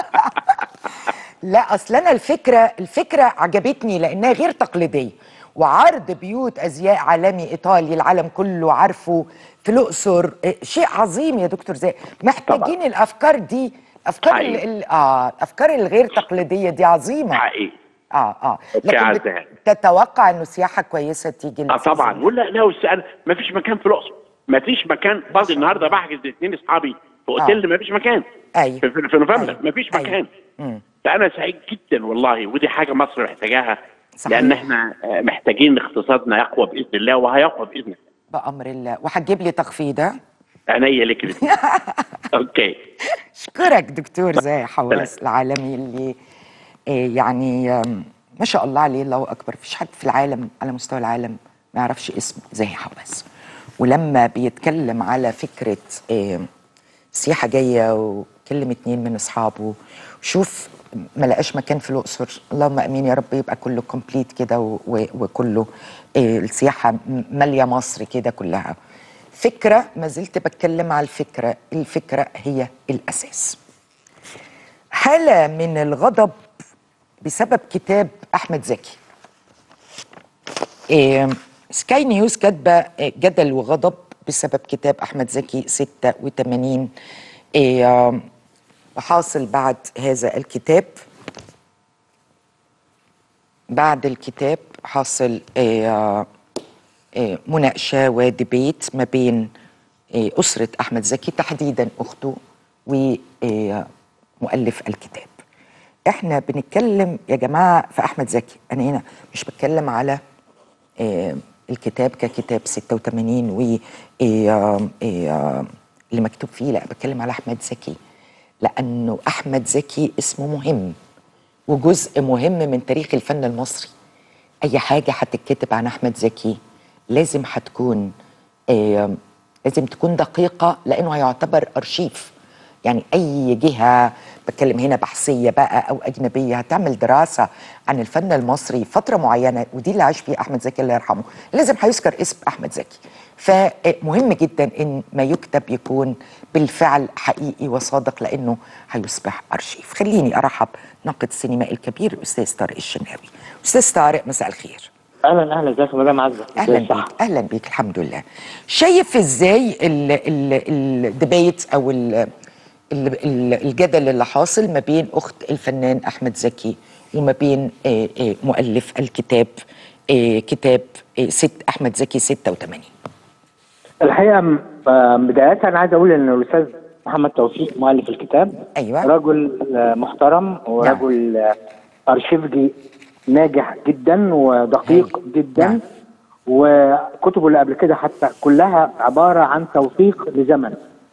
لا اصل انا الفكره عجبتني لانها غير تقليديه، وعرض بيوت ازياء عالمي ايطالي العالم كله عارفه في الاقصر شيء عظيم يا دكتور زاهي. محتاجين طبعا. الافكار دي الافكار الغير تقليديه دي عظيمه حقيقي. لكن تتوقع انه سياحه كويسه تيجي طبعا. ولا ما فيش مكان في الاقصر، ما فيش مكان فاضي. النهارده بحجز 2 اصحابي في اوتيل ما فيش مكان. في نوفمبر ما فيش مكان. فانا سعيد جدا والله، ودي حاجه مصر محتاجاها. صحيح. لان احنا محتاجين اقتصادنا يقوى باذن الله، وهيقوى باذن الله بامر الله. وهتجيب لي تخفيض؟ عينيا لك الاثنين. اوكي. اشكرك دكتور زاهي حواس العالمي اللي يعني ما شاء الله عليه، الله اكبر. فيش حد في العالم على مستوى العالم ما يعرفش اسم زاهي حواس. ولما بيتكلم على فكره سياحه جايه وكلم 2 من اصحابه، شوف ما لقاش مكان في الاقصر، اللهم امين يا رب يبقى كله كومبليت كده وكله السياحه ماليه مصر كده كلها. فكره ما زلت بتكلم على الفكره هي الاساس. حاله من الغضب بسبب كتاب احمد زكي. سكاي نيوز كاتبه جدل وغضب بسبب كتاب احمد زكي 86. وحاصل بعد هذا الكتاب، بعد الكتاب حاصل مناقشة وديبيت ما بين أسرة أحمد زكي، تحديدا أخته ومؤلف الكتاب. احنا بنتكلم يا جماعة في أحمد زكي، أنا هنا مش بتكلم على الكتاب ككتاب 86 اللي مكتوب فيه، لا بتكلم على أحمد زكي، لأنه أحمد زكي اسمه مهم وجزء مهم من تاريخ الفن المصري. أي حاجة هتتكتب عن أحمد زكي لازم هتكون لازم تكون دقيقة، لأنه هيعتبر أرشيف. يعني أي جهة، بتكلم هنا بحثية بقى أو أجنبية، هتعمل دراسة عن الفن المصري فترة معينة، ودي اللي عاش فيه أحمد زكي الله يرحمه، لازم هيذكر اسم أحمد زكي. فمهم جدا إن ما يكتب يكون بالفعل حقيقي وصادق، لأنه هيصبح أرشيف. خليني أرحب ناقد السينمائي الكبير الأستاذ طارق الشناوي. أستاذ طارق، مساء الخير. اهلا ازيك يا مدام عزه؟ اهلا بيك الحمد لله. شايف ازاي الديبيت او الجدل اللي حاصل ما بين اخت الفنان احمد زكي وما بين مؤلف الكتاب، كتاب احمد زكي 86؟ الحقيقه بدايه انا عايز اقول ان الاستاذ محمد توفيق مؤلف الكتاب ايوه رجل محترم ورجل ارشيفجي ناجح جدا ودقيق جدا، وكتبه اللي قبل كده حتى كلها عباره عن توثيق لزمن.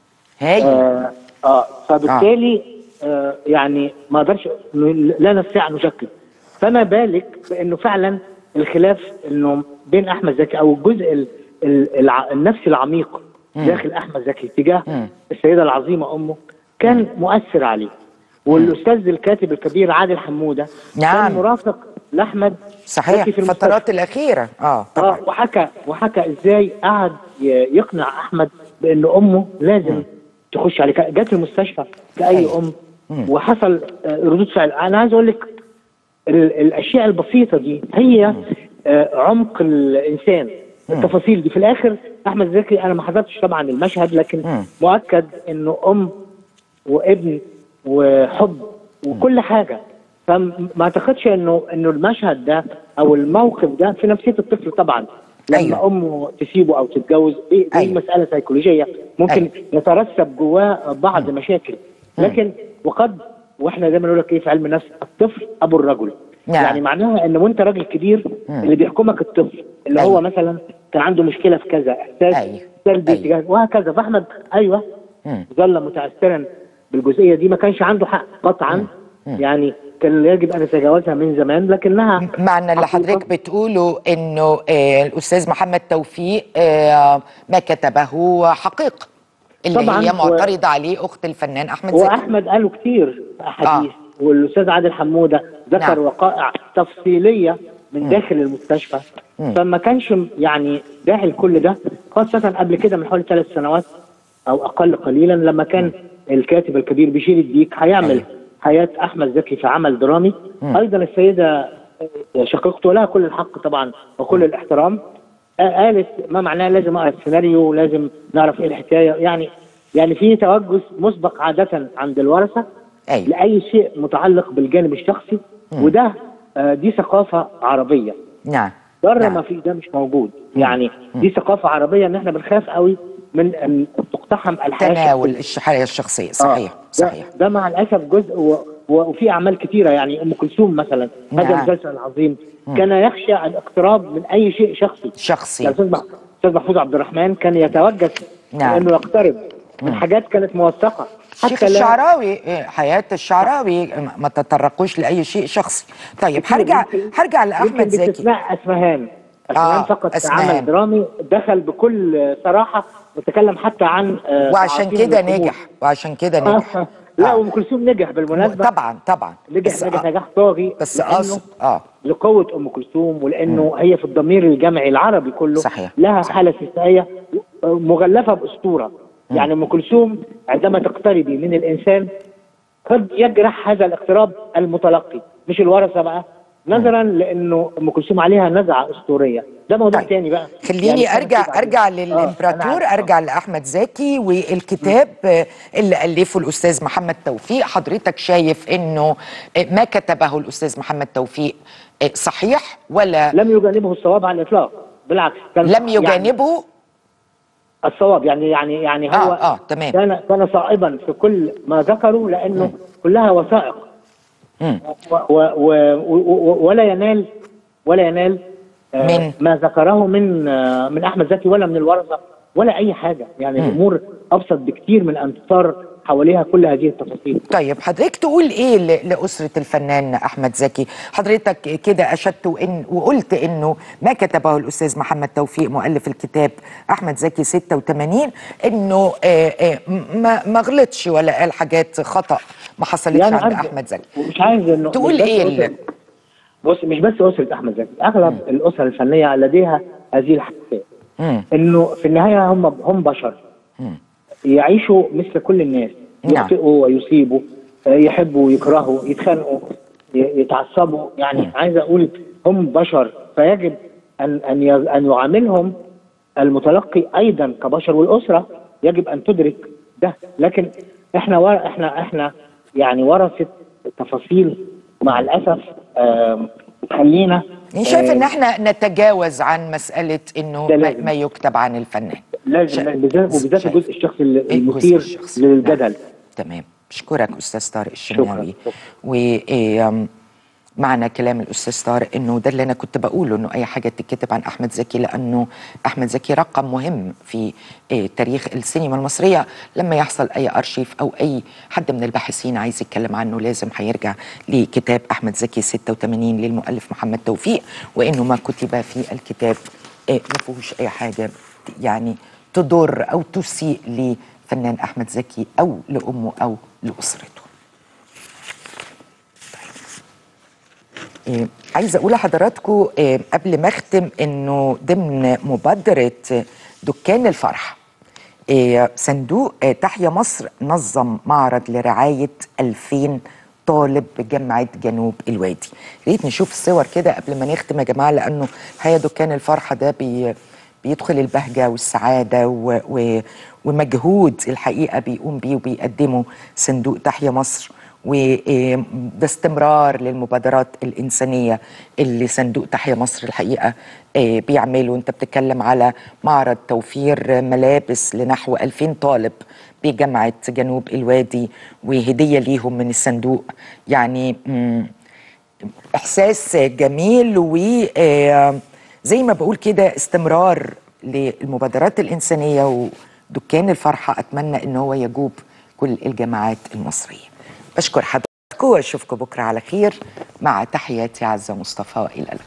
فبالتالي يعني ما اقدرش، لا نستطيع ان نشكك. فما بالك بانه فعلا الخلاف انه بين احمد زكي او الجزء النفسي العميق داخل احمد زكي تجاه السيده العظيمه امه كان مؤثر عليه. والاستاذ الكاتب الكبير عادل حموده كان مرافق لاحمد صحيح في الفترات الاخيره. طبعا. وحكى ازاي قعد يقنع احمد بان امه لازم تخش عليه. جت المستشفى كاي ام وحصل ردود فعل. انا عايز اقول لك الاشياء البسيطه دي هي عمق الانسان. التفاصيل دي في الاخر احمد زكي، انا ما حضرتش طبعا المشهد، لكن مؤكد انه ام وابن وحب وكل حاجه. فما اعتقدش انه المشهد ده او الموقف ده في نفسيه الطفل طبعا لما امه تسيبه او تتجوز. دي مساله سيكولوجيه ممكن يترسب جواه بعض مشاكل، لكن واحنا دايما نقول لك ايه في علم النفس، الطفل ابو الرجل. يعني معناها ان وانت راجل كبير اللي بيحكمك الطفل اللي هو مثلا كان عنده مشكله في كذا، احساس سلبي تجاه وهكذا. فاحمد ظل متاثرا بالجزئيه دي، ما كانش عنده حق قطعا. يعني كان يجب ان يتجاوزها من زمان، لكنها معنى اللي حضرتك بتقوله انه الاستاذ محمد توفيق ما كتبه حقيقه، اللي هي معترضه عليه اخت الفنان احمد زكي. واحمد قاله كتير احاديث والاستاذ عادل حموده ذكر وقائع تفصيليه من داخل المستشفى. فما كانش يعني داعي لكل ده، خاصه قبل كده من حوالي 3 سنوات او اقل قليلا لما كان الكاتب الكبير بشير الديك هيعمل حياة أحمد زكي في عمل درامي. أيضا السيدة شقيقته لها كل الحق طبعا وكل الاحترام، قالت ما معناه لازم أقرأ السيناريو ولازم نعرف إيه الحكاية. يعني في توجس مسبق عادة عند الورثة لأي شيء متعلق بالجانب الشخصي، وده دي ثقافة عربية. بره ما في ده مش موجود. يعني دي ثقافة عربية إن إحنا بنخاف قوي من أن تقتحم الحياة تناول الحياة الشخصية. صحيح. ده مع الأسف جزء وفي أعمال كثيرة. يعني أم كلثوم مثلا هذا المسلسل العظيم كان يخشى الاقتراب من أي شيء شخصي. الأستاذ محفوظ عبد الرحمن كان يتوجس نعم. انه يقترب من حاجات كانت موثقه. الشيخ الشعراوي، حياة الشعراوي ما تطرقوش لأي شيء شخصي. طيب هرجع لأحمد زكي. باستثناء أسمهان فقط كعمل درامي دخل بكل صراحة وتكلم حتى عن وعشان كده نجح. لا وأم كلثوم نجح بالمناسبة. طبعا نجح طاغي، بس أقصد لقوة أم كلثوم ولأنه هي في الضمير الجمعي العربي كله. صحيح. لها حالة استثنائية مغلفة بأسطورة. يعني أم كلثوم عندما تقتربي من الإنسان قد يجرح هذا الاقتراب المتلقي مش الورثة بقى، نظرا لأنه أم كلثوم عليها نزعة أسطورية. ده موضوع تاني بقى. خليني يعني أرجع للإمبراطور، أرجع لأحمد زكي والكتاب اللي ألفه الأستاذ محمد توفيق. حضرتك شايف إنه ما كتبه الأستاذ محمد توفيق صحيح ولا لم يجانبه الصواب على الإطلاق؟ بالعكس لم يجانبه الصواب. يعني هو تمام. كان صائبا في كل ما ذكروا لأنه كلها وثائق. ولا ينال من ما ذكره من احمد زكي ولا من الورثه ولا اي حاجه. يعني الامور ابسط بكتير من ان تثار حواليها كل هذه التفاصيل. طيب حضرتك تقول ايه لاسره الفنان احمد زكي؟ حضرتك كده اشدت وقلت انه ما كتبه الاستاذ محمد توفيق مؤلف الكتاب احمد زكي 86 انه ما غلطش ولا قال حاجات خطا ما حصلتش يعني عند احمد زكي. مش عايز انه تقول ايه بص، مش بس اسره احمد زكي، اغلب الاسر الفنيه لديها هذه الحساسيه انه في النهايه هم بشر يعيشوا مثل كل الناس، يخطئوا ويصيبوا، يحبوا ويكرهوا، يتخانقوا، يتعصبوا. يعني عايز اقول هم بشر، فيجب ان يعاملهم المتلقي ايضا كبشر، والاسره يجب ان تدرك ده. لكن احنا يعني ورثه التفاصيل مع الاسف. خلينا شايف ان احنا نتجاوز عن مساله انه ما يكتب عن الفنان. لازم وبالذات الجزء الشخصي المثير للجدل. تمام. بشكرك استاذ طارق الشناوي. ومعنى كلام الاستاذ طارق انه ده اللي انا كنت بقوله، انه اي حاجه تتكتب عن احمد زكي لانه احمد زكي رقم مهم في تاريخ السينما المصريه. لما يحصل اي ارشيف او اي حد من الباحثين عايز يتكلم عنه لازم هيرجع لكتاب احمد زكي 86 للمؤلف محمد توفيق، وانه ما كتب في الكتاب ما فيهوش اي حاجه يعني تضر او تسيء لفنان احمد زكي او لامه او لاسرته. عايزه اقول لحضراتكم قبل ما اختم انه ضمن مبادره دكان الفرح صندوق تحيا مصر نظم معرض لرعايه 2000 طالب بجامعه جنوب الوادي. ريت نشوف الصور كده قبل ما نختم يا جماعه، لانه هي دكان الفرحه ده بيدخل البهجه والسعاده ومجهود الحقيقه بيقوم بيه وبيقدمه صندوق تحيا مصر، وده استمرار للمبادرات الإنسانية اللي صندوق تحيا مصر الحقيقة بيعمله. انت بتتكلم على معرض توفير ملابس لنحو 2000 طالب بجامعة جنوب الوادي وهدية ليهم من الصندوق. يعني إحساس جميل، وزي ما بقول كده استمرار للمبادرات الإنسانية ودكان الفرحة. أتمنى إن هو يجوب كل الجامعات المصرية. بشكر حضراتكم واشوفكم بكره على خير، مع تحياتي عزة مصطفى. الى اللقاء.